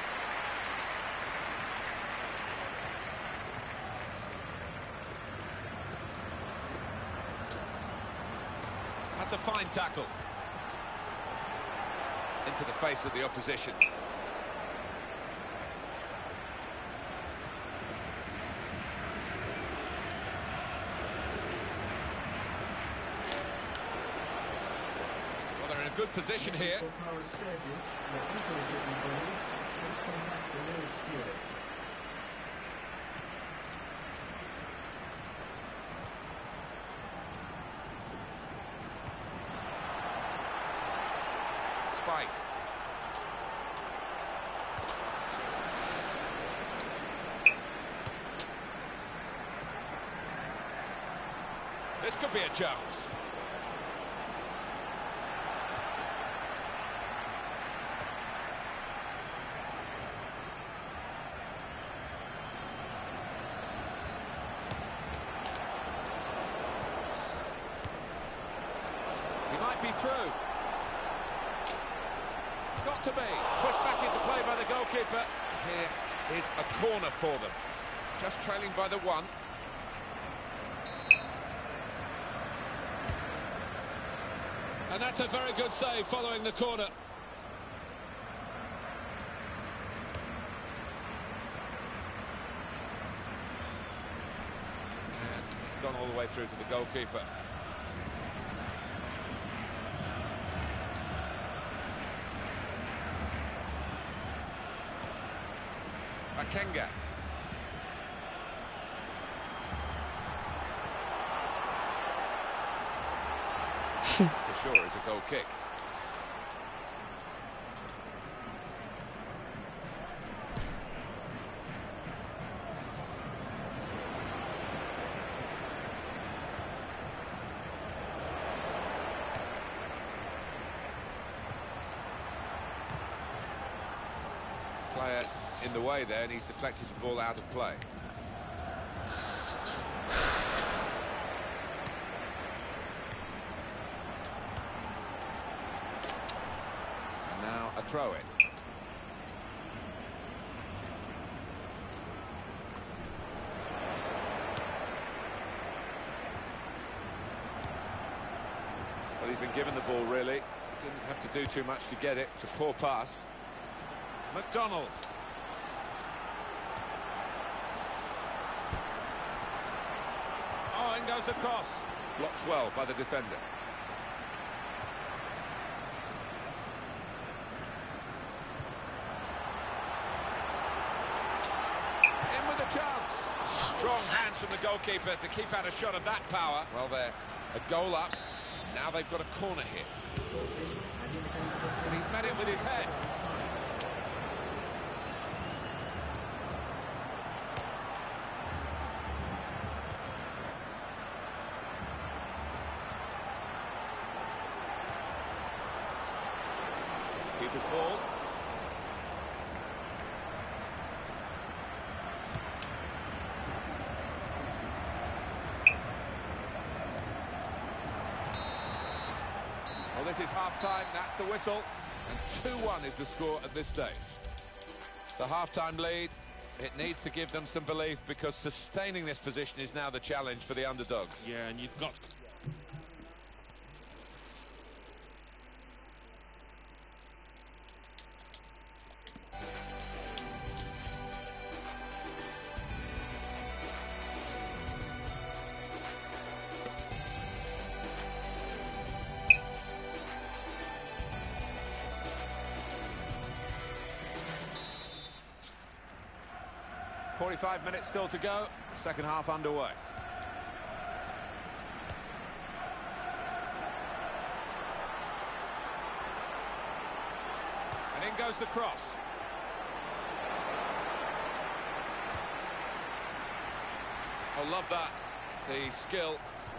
That's a fine tackle. Into the face of the opposition. Good position here. Spike. This could be a chance. through. Got to be pushed back into play by the goalkeeper. Here is a corner for them. Just trailing by the one. And that's a very good save following the corner. And he's gone all the way through to the goalkeeper. Makenga. For sure, is a goal kick. Player in the way there, and he's deflected the ball out of play. Now a throw in. Well, he's been given the ball, really. He didn't have to do too much to get it. It's a poor pass. McDonald. Oh, in goes the cross. Blocked well by the defender. In with a chance. Strong hands from the goalkeeper to keep out a shot of that power. Well, they're a goal up. Now they've got a corner here. And he's met it with his head. Keeper's ball. Well, this is half-time, that's the whistle, and two one is the score at this stage. The half-time lead, it needs to give them some belief, because sustaining this position is now the challenge for the underdogs. Yeah, and you've got... forty-five minutes still to go, second half underway. And in goes the cross. I love that, the skill.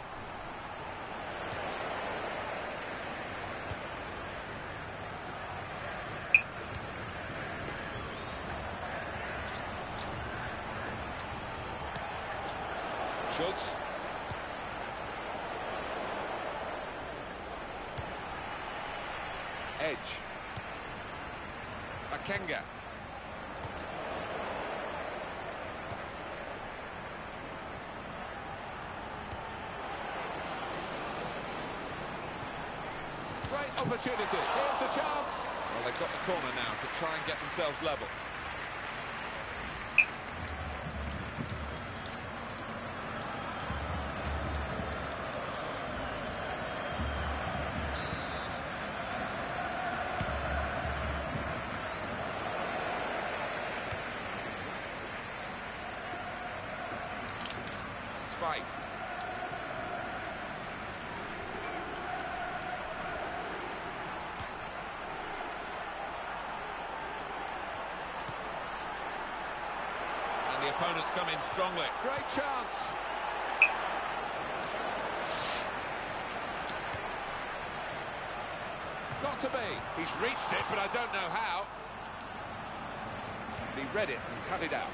Schultz. Edge. Makenga. Great opportunity. Here's the chance. Well, they've got the corner now to try and get themselves level. Spike. And the opponents come in strongly. Great chance. Got to be. He's reached it, but I don't know how. He read it and cut it out.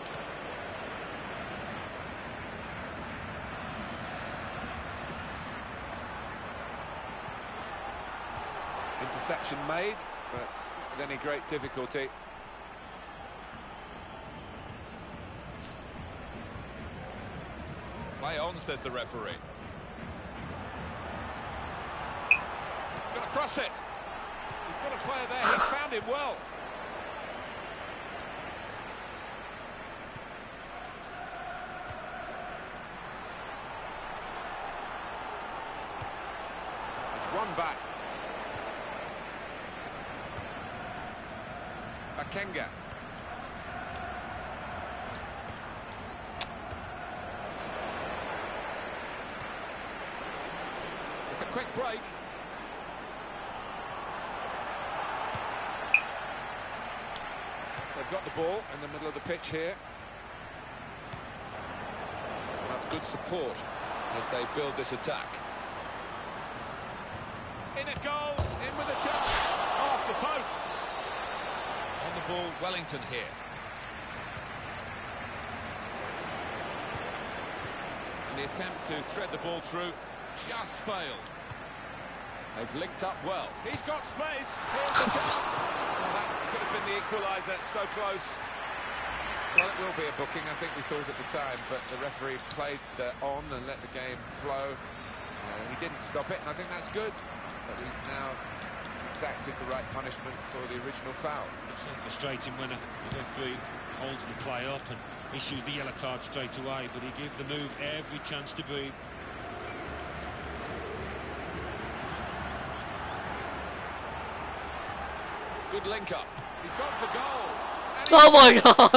Interception made, but with any great difficulty. Play on, says the referee. He's got to cross it. He's got a player there, he's found him well. It's one back. Bakenga. It's a quick break. They've got the ball in the middle of the pitch here. And that's good support as they build this attack. In it goes, in with a chance, off the post. On the ball, Wellington here. And the attempt to thread the ball through just failed. They've linked up well. He's got space. Here's the chance. Oh, that could have been the equaliser. So close. Well, it will be a booking, I think we thought at the time, but the referee played uh, on and let the game flow. Uh, he didn't stop it, and I think that's good. But he's now exacted the right punishment for the original foul. It's so frustrating when a referee holds the play up and issues the yellow card straight away, but he gave the move every chance to breathe. Good link up. He's gone for goal. Oh my god!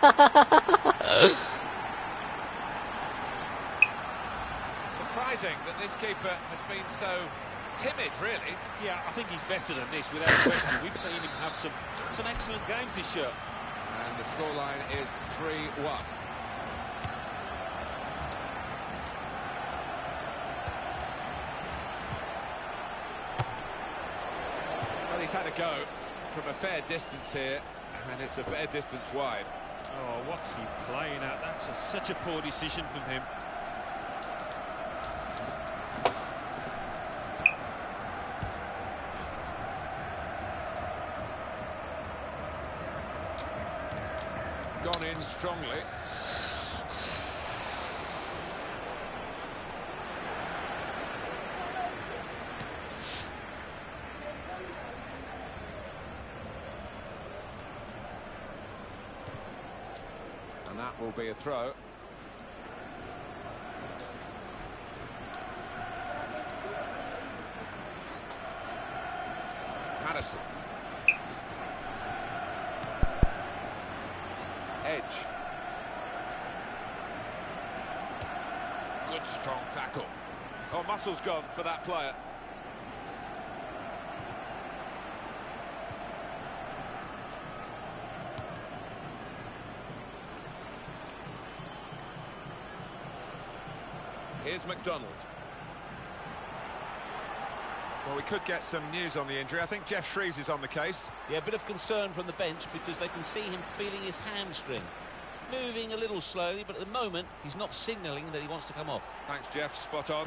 Surprising that this keeper has been so timid, really. Yeah, I think he's better than this, without question. We've seen him have some, some excellent games this year. And the scoreline is three one. Well, he's had a go from a fair distance here, and it's a fair distance wide. Oh, what's he playing at? That's a, such a poor decision from him. Gone in strongly. And that will be a throw. Patterson. Edge. Good strong tackle. Oh, muscle's gone for that player. Here's McDonald. Well, we could get some news on the injury. I think Geoff Shreeves is on the case. Yeah, a bit of concern from the bench because they can see him feeling his hamstring. Moving a little slowly, but at the moment, he's not signalling that he wants to come off. Thanks, Geoff. Spot on.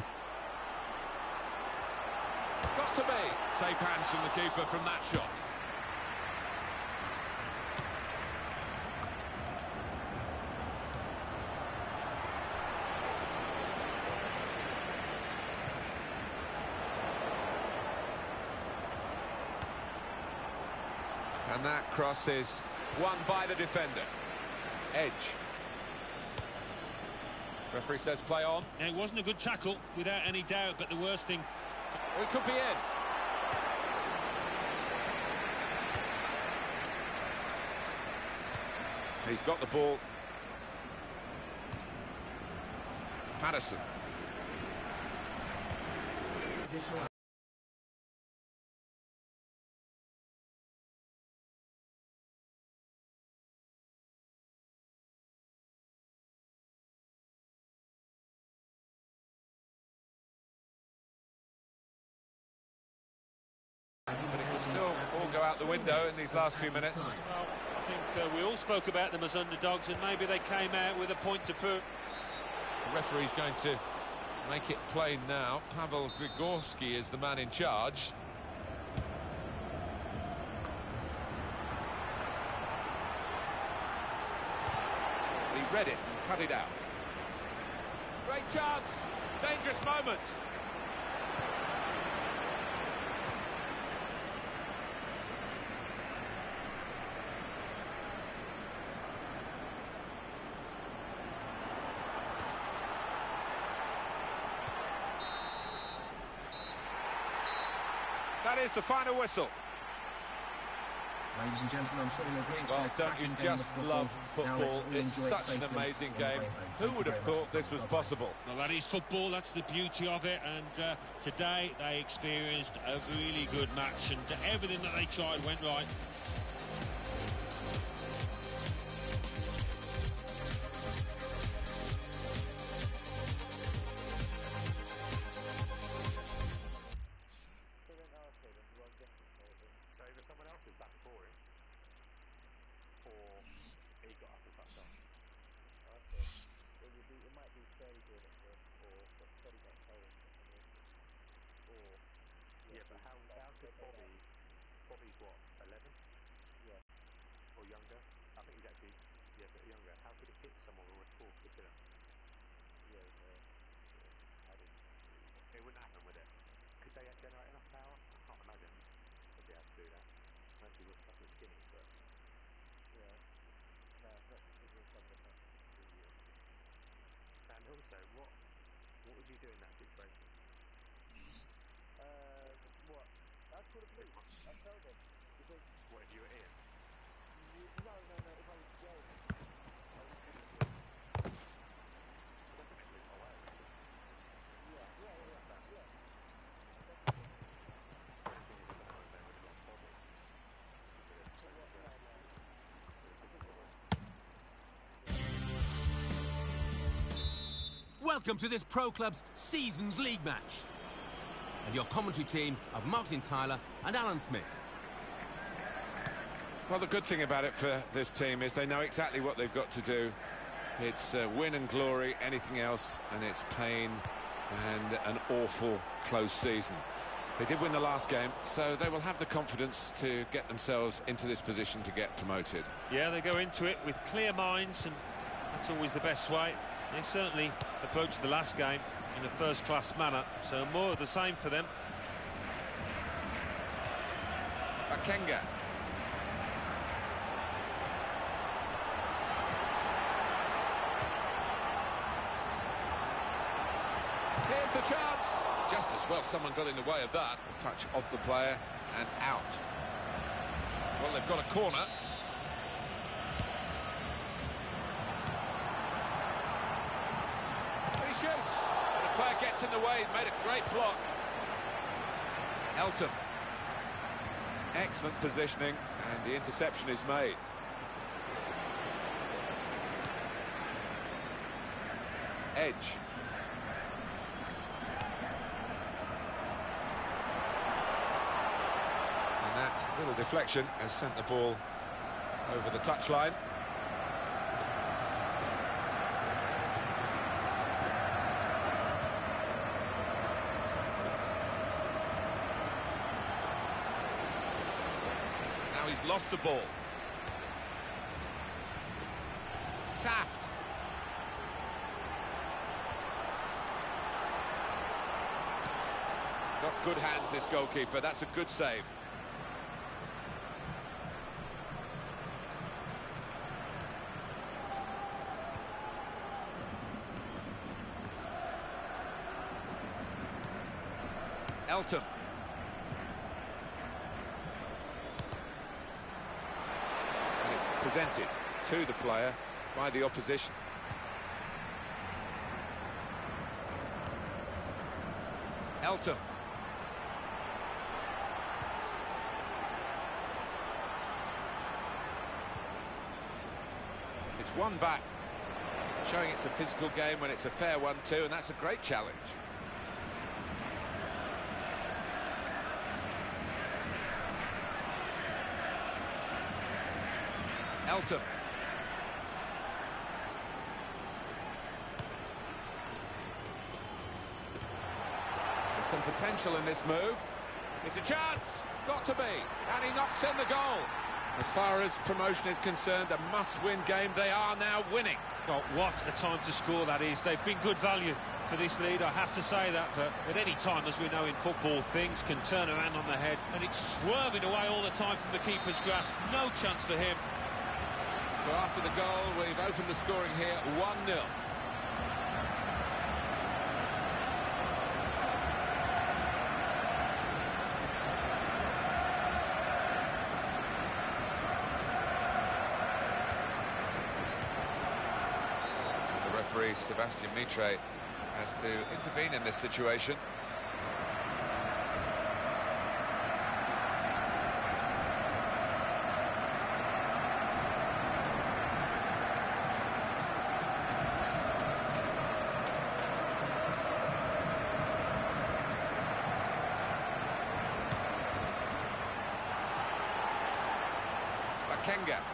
Got to be. Safe hands from the keeper from that shot. And that cross is won by the defender. Edge. Referee says play on. Now, it wasn't a good tackle, without any doubt, but the worst thing... Oh, it could be in. He's got the ball. Patterson. But it could still all go out the window in these last few minutes. Well, I think uh, we all spoke about them as underdogs, and maybe they came out with a point to prove. The referee's going to make it plain now. Pavel Grigorski is the man in charge. read it and cut it out. Great chance, dangerous moment. That is the final whistle. Ladies and gentlemen, I'm sure you'll agree. it's Well, been a don't you cracking game of just football. love Now let's football? all It's enjoy it such an safely amazing on the game. way home. Who Thank would you have very much. thought this was Well done. possible? Well, that is football, that's the beauty of it, and uh, today they experienced a really good match, and everything that they tried went right. So either someone else was back for him, or he got up and fucked off. It would be, it might be fairly good at first, or but Freddie got told, or Yeah, but how how could Bobby? Bobby's what, eleven? Yeah. Or younger? I think he's actually yeah, but younger. How could he hit someone with a fourth the pillar? Yeah, uh, I didn't. It wouldn't happen, would it? Could they generate enough power? I can't imagine they'd be able to do that. Maybe he was fucking skinny, but Yeah. No, not considering some of the matches. and also what what would you do in that situation? Uh, what? I'd call the police. I'd tell them. Because, What if you were Ian? you, no, no, no, if I was Joe, I would do it. Well, definitely oh, wow. Yeah, yeah, yeah, yeah, yeah. The thing is, at the moment, they would have lost Bobby. So what, no, no. Welcome to this Pro Club's Seasons League match. And your commentary team of Martin Tyler and Alan Smith. Well, the good thing about it for this team is they know exactly what they've got to do. It's uh, win and glory, anything else, and it's pain and an awful close season. They did win the last game, so they will have the confidence to get themselves into this position to get promoted. Yeah, they go into it with clear minds, and that's always the best way. They certainly approached the last game in a first-class manner, so more of the same for them. Bakenga. Here's the chance. Just as well someone got in the way of that. Touch off the player and out. Well, they've got a corner. And he shoots. And the player gets in the way. He made a great block. Elton. Excellent positioning, and the interception is made. Edge. And that little deflection has sent the ball over the touchline. Now he's lost the ball. Taft. Got good hands, this goalkeeper. That's a good save. Elton. And it's presented to the player by the opposition. Elton. It's one back, showing it's a physical game when it's a fair one too, and that's a great challenge. Elton. There's some potential in this move. It's a chance, got to be, and he knocks in the goal. As far as promotion is concerned, a must-win game. They are now winning. Oh, what a time to score that is. They've been good value for this lead, I have to say that, but at any time, as we know in football, things can turn around on the head, and it's swerving away all the time from the keeper's grasp. No chance for him. So after the goal, we've opened the scoring here, one nil. The referee, Sebastian Mitre, has to intervene in this situation. Makenga.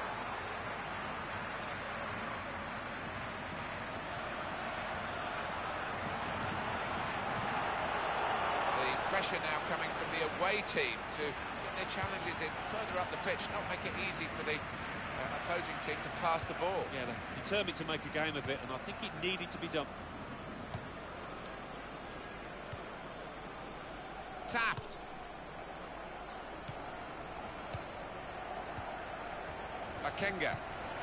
Pressure now coming from the away team to get their challenges in further up the pitch, not make it easy for the uh, opposing team to pass the ball. Yeah, they're determined to make a game of it, and I think it needed to be done. Taft. Makenga.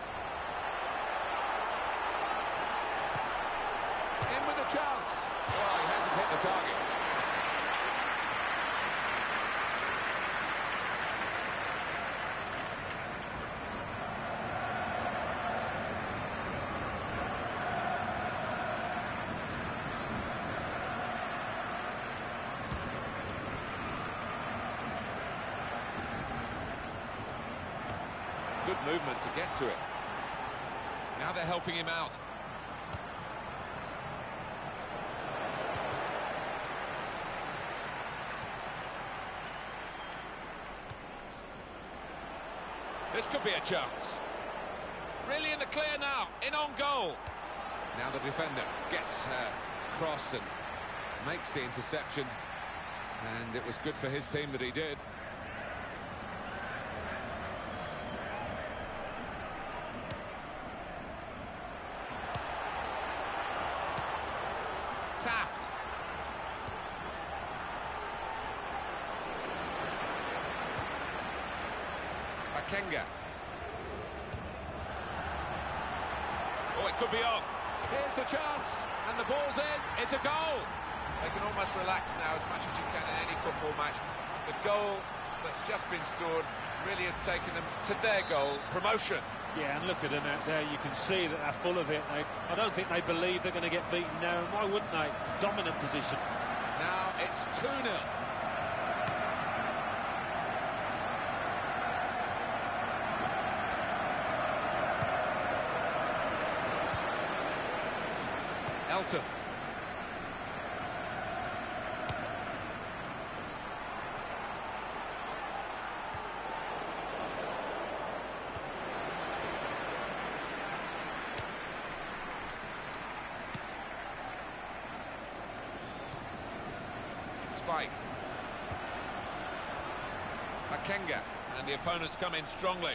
In with a chance. Oh, he hasn't hit the target. Good movement to get to it. Now they're helping him out. This could be a chance. Really in the clear now, in on goal. Now the defender gets uh, cross and makes the interception. And it was good for his team that he did. Taft. Makenga. Oh, it could be on. Here's the chance, and the ball's in. It's a goal. They can almost relax now as much as you can in any football match. The goal that's just been scored really has taken them to their goal, promotion. Yeah, and look at them out there. You can see that they're full of it. They, I don't think they believe they're going to get beaten now. And why wouldn't they? Dominant position. Now it's two nil. Elton. Spike. Makenga, and the opponents come in strongly.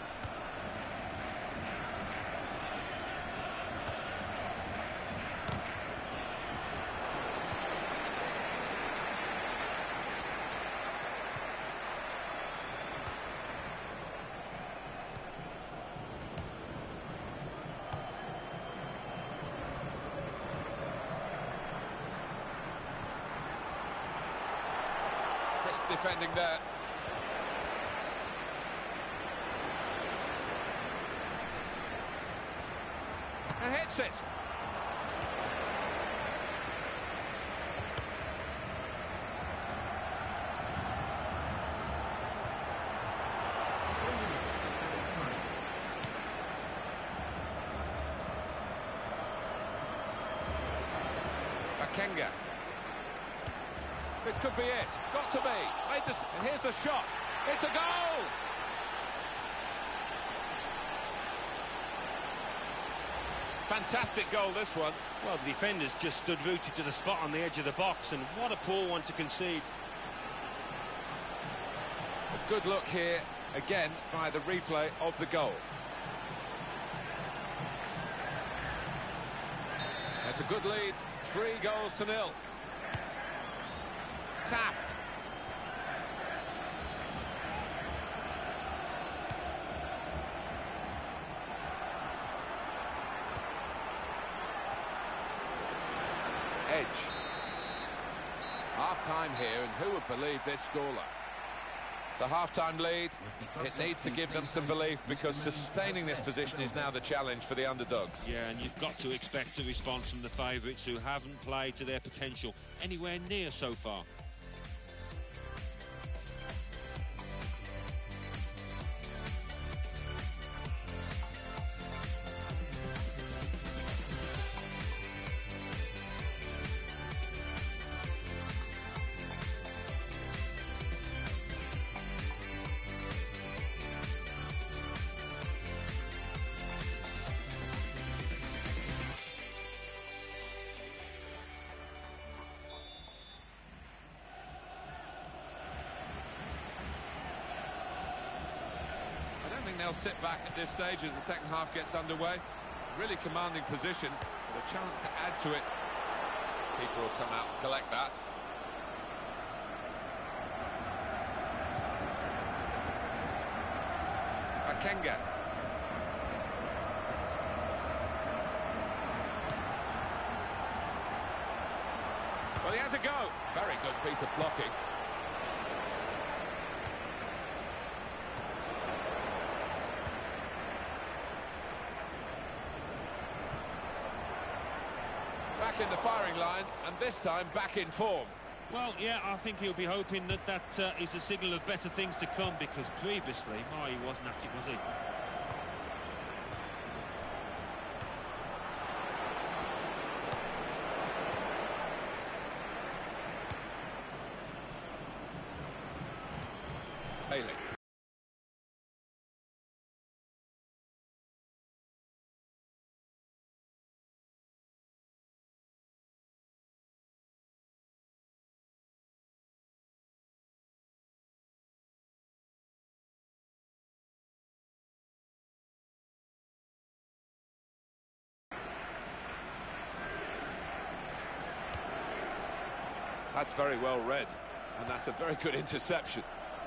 Crisp defending there. And hits it. Makenga. This could be it. Got to be. Made this, and here's the shot. It's a goal! Fantastic goal, this one. Well, the defenders just stood rooted to the spot on the edge of the box, and what a poor one to concede. A good look here again via the replay of the goal. That's a good lead, three goals to nil. Taft. Edge. Half-time here, and who would believe this scoreline? The half-time lead, it needs to give them some belief, because sustaining this position is now the challenge for the underdogs. Yeah, and you've got to expect a response from the favourites, who haven't played to their potential anywhere near so far. They'll sit back at this stage as the second half gets underway. Really commanding position, with a chance to add to it. Keeper will come out and collect that. Akenga. Well, he has a go. Very good piece of blocking. Back in the firing line, and this time back in form. Well, yeah, I think he'll be hoping that that uh, is a signal of better things to come, because previously, oh, he wasn't at it, was he? Bailey. That's very well read, and that's a very good interception.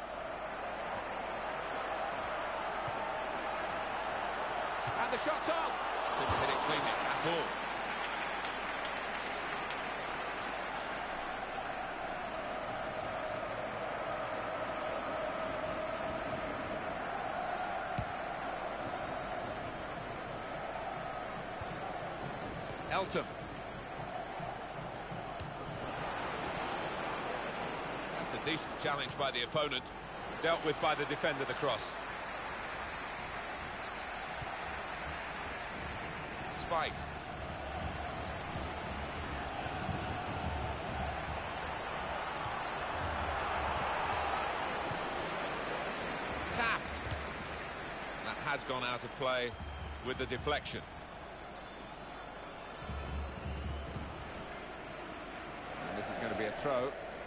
And the shot's on! Didn't hit it cleanly at all. Elton. That's a decent challenge by the opponent, dealt with by the defender, the cross. Spike. Taft. That has gone out of play with the deflection. And this is going to be a throw.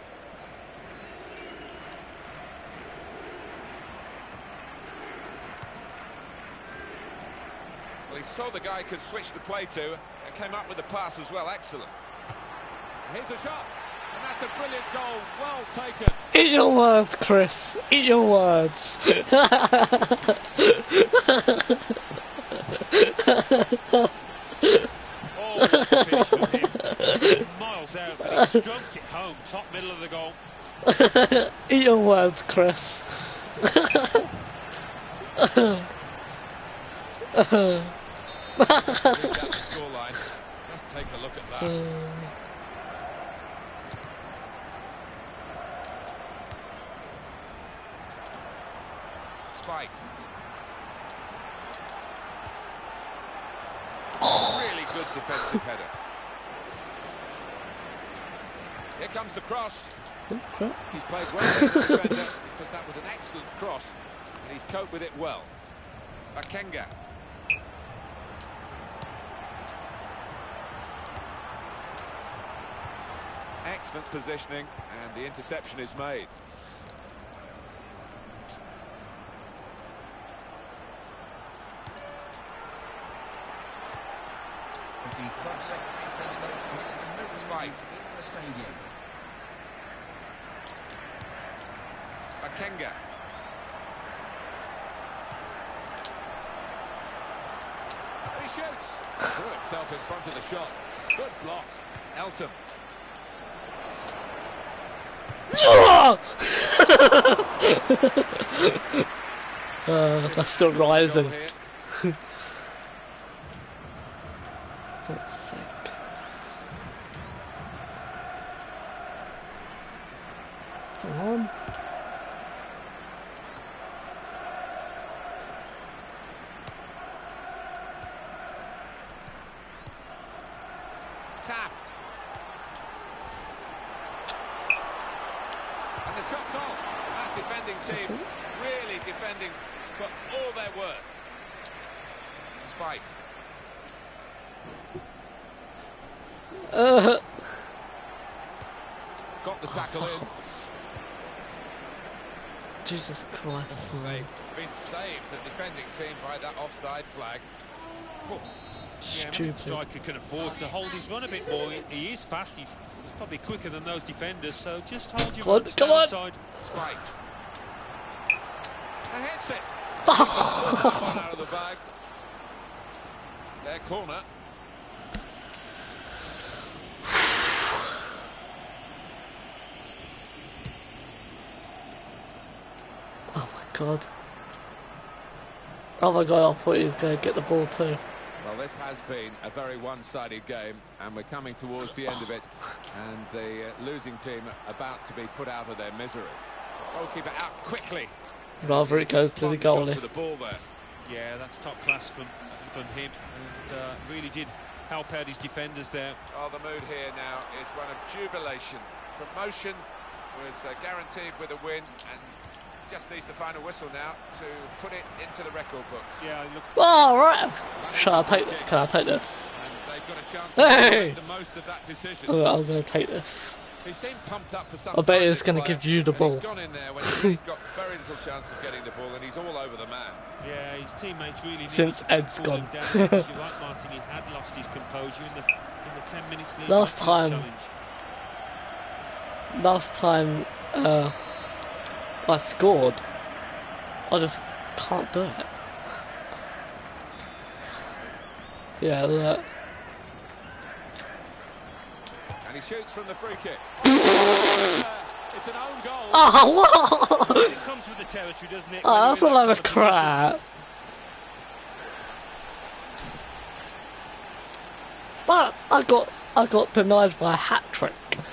Well, he saw the guy could switch the play to, and came up with the pass as well. Excellent. Here's a shot, and that's a brilliant goal. Well taken. Eat your words, Chris. Eat your words. Oh, what a finish from him. Miles out, but he stroked it home, top middle of the goal. Eat your words, Chris. Read that scoreline. Just take a look at that. Spike. Really good defensive header. Here comes the cross. He's played well with the defender, because that was an excellent cross, and he's coped with it well. Akenga. Excellent positioning, and the interception is made. Could the club secretary please note this is no Spike. in the stadium. Akenga. And he shoots. Threw himself in front of the shot. Good block. Elton. uh, that's still rising. God's sake. Come on. Taft. And the shot's on. That defending team really defending for all their worth. Spike. Uh, Got the tackle in. Jesus Christ. They've been saved, the defending team, by that offside flag. Whew. Yeah, Stupid. the striker can afford to hold his run a bit more. He, he is fast. He's, he's probably quicker than those defenders. So just hold your Come on, runs come on. downside. Spike. A hits it. One out of the bag. It's their corner. Oh my god. Oh my god, I thought he was going to get the ball too. Well, this has been a very one-sided game, and we're coming towards the end of it, and the uh, losing team about to be put out of their misery. Goalkeeper out quickly. Rather it goes to the Plunged onto goalie. the ball there. Yeah, that's top class from from him, and uh, really did help out his defenders there. Oh, the mood here now is one of jubilation. Promotion was uh, guaranteed with a win, and just needs the final whistle now to put it into the record books. Yeah, look. Oh, right. Can I take, can I take this? And they've got a chance to Hey! make the most of that decision. Oh, I'm going to take this. He seemed pumped up for some I bet time, it's this gonna player, give you the and ball. He's gone in there when he's got very little chance of getting the ball, and he's all over the man. Yeah, his teammates really needed Since to Ed's pull him gone. down, because you're right, Martin. He had lost his composure in the in the ten minutes lead. Last up to the time- challenge. Last time uh, I scored, I just can't do it. Yeah, look. And he shoots from the free kick. Uh, it's an own goal. Oh, what? It comes with the territory, doesn't it? when Oh, you're that's in a that load of kind position? crap. But I got I got denied by a hat trick.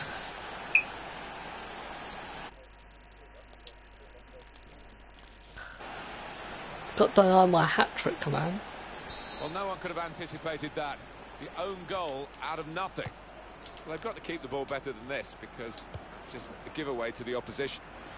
Got denied my hat trick, man. Well, no one could have anticipated that. The own goal out of nothing. Well, they've got to keep the ball better than this, because it's just a giveaway to the opposition.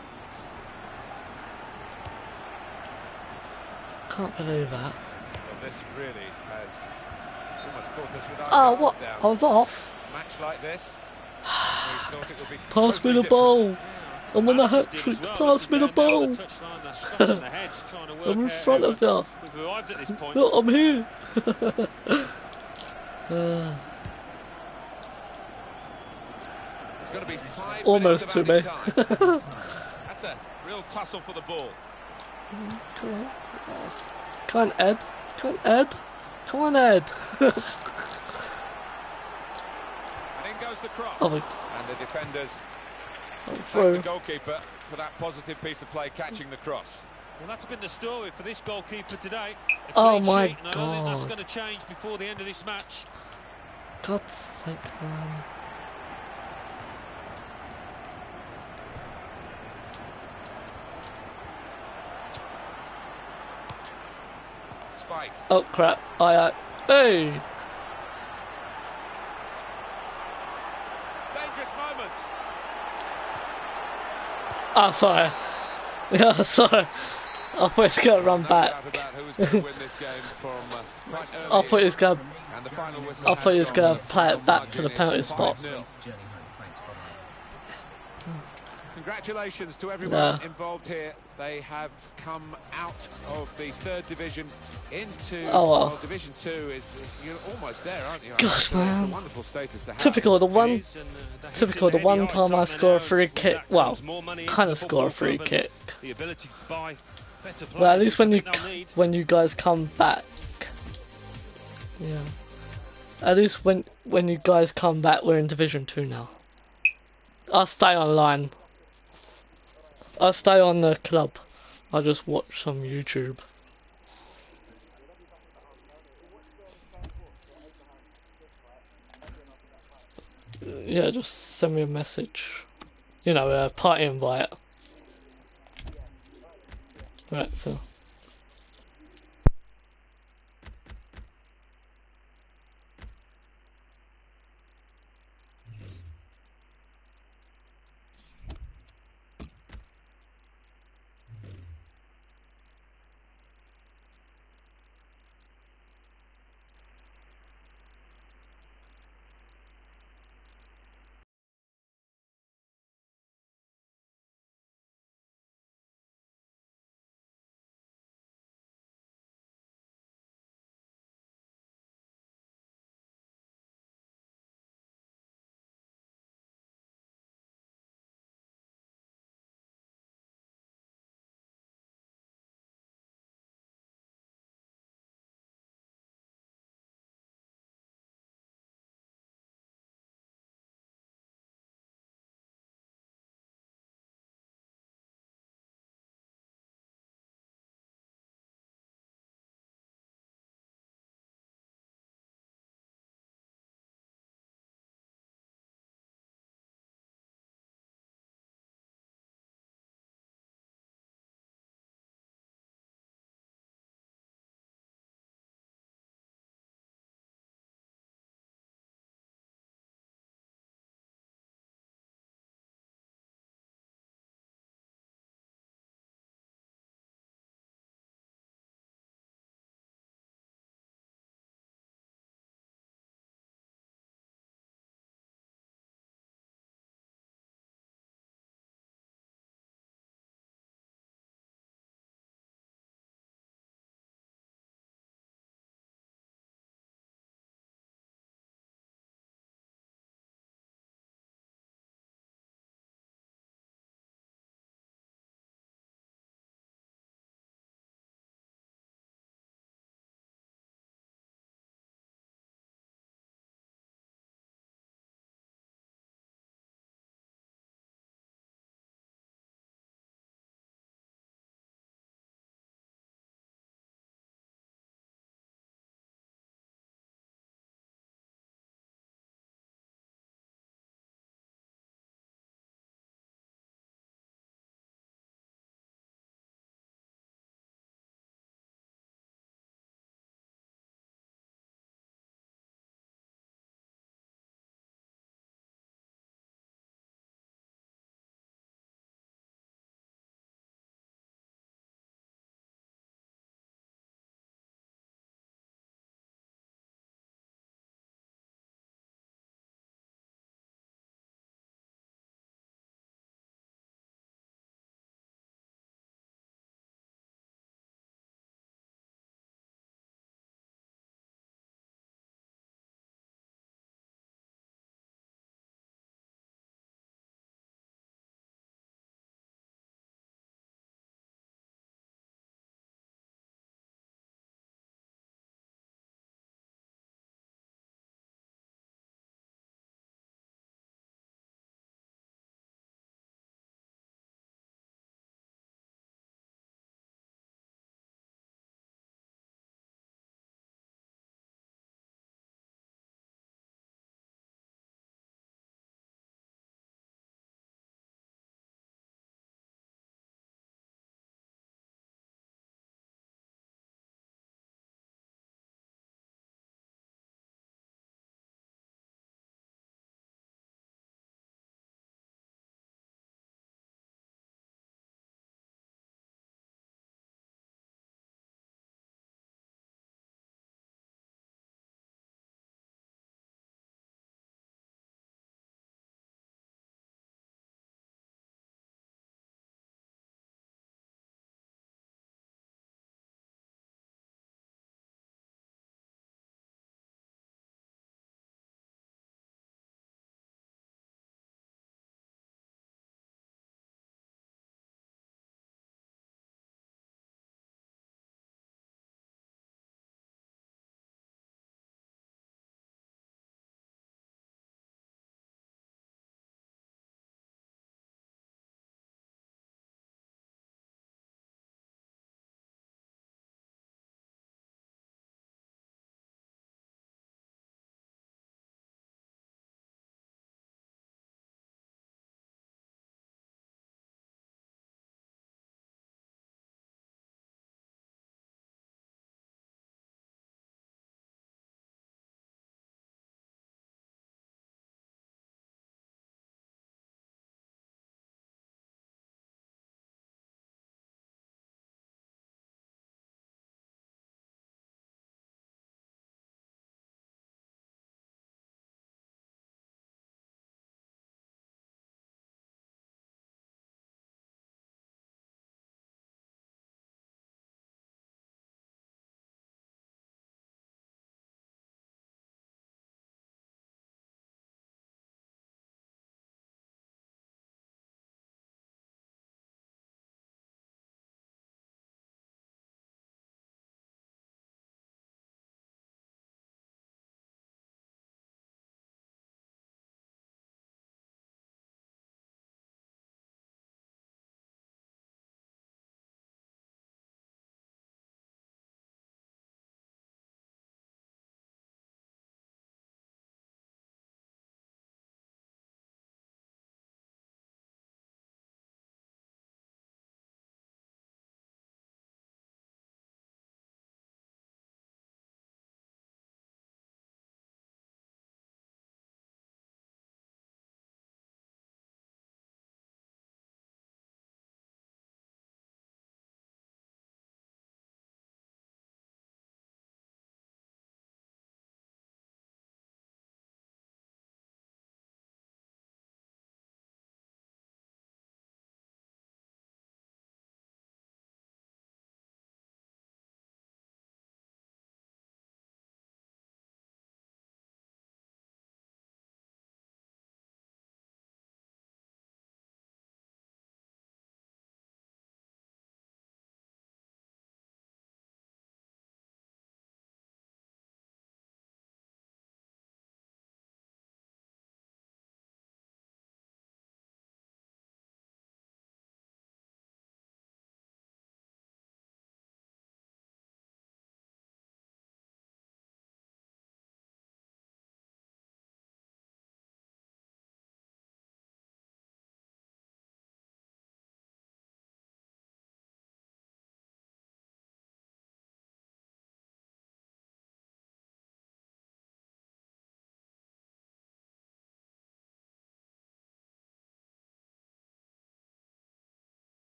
Can't believe that. Well, this really has almost caught us with our Oh, guards what? down. I was off. A match like this, we thought it would be Pass totally me the different. ball. I'm on the Managers hat did trick. as well, Pass me looking the down ball. the touchline, they're scratching their heads, trying to work I'm in out front how of you. we've arrived at this point. Look, I'm here. uh, It's going to be five Almost to minutes me. of added time. That's a real tussle for the ball. Come on. Come on, Ed. Come on, Ed. Come on, Ed. And in goes the cross. Oh, my- and the defenders I'm thank through. the goalkeeper for that positive piece of play, catching the cross. Well, that's been the story for this goalkeeper today. A Oh clean my sheet, and I don't think that's God. going to change before the end of this match. God's sake, man. Spike. Oh, crap. I, uh, hey. Dangerous moment. Oh, sorry. Yeah, sorry. I thought he was going to run No back. doubt about who was going to win this game from uh, quite I early. thought he was going to... And the final whistle I has thought he was gone, gonna and the play it final back to the margin penalty is spot. five nil. Journey home. Thanks, bye-bye. Congratulations to everyone Yeah. involved here. They have come out of the third division into Oh, well. well, Division Two. Is you're almost there, aren't you? God, So it's a man. wonderful status to have. Typical. The one, It is, and, uh, the hit typical. in The heavy one heights time I aren't score a there free now. kick. That Well, comes more money into kind the of score a football free club and kick. The ability to buy better players. Well, at least when which you I think they'll need. when you guys come back. Yeah. At least when when you guys come back, we're in Division Two now. I'll stay online. I'll stay on the club. I'll just watch some YouTube. Yeah, just send me a message. You know, a party invite. Right, so.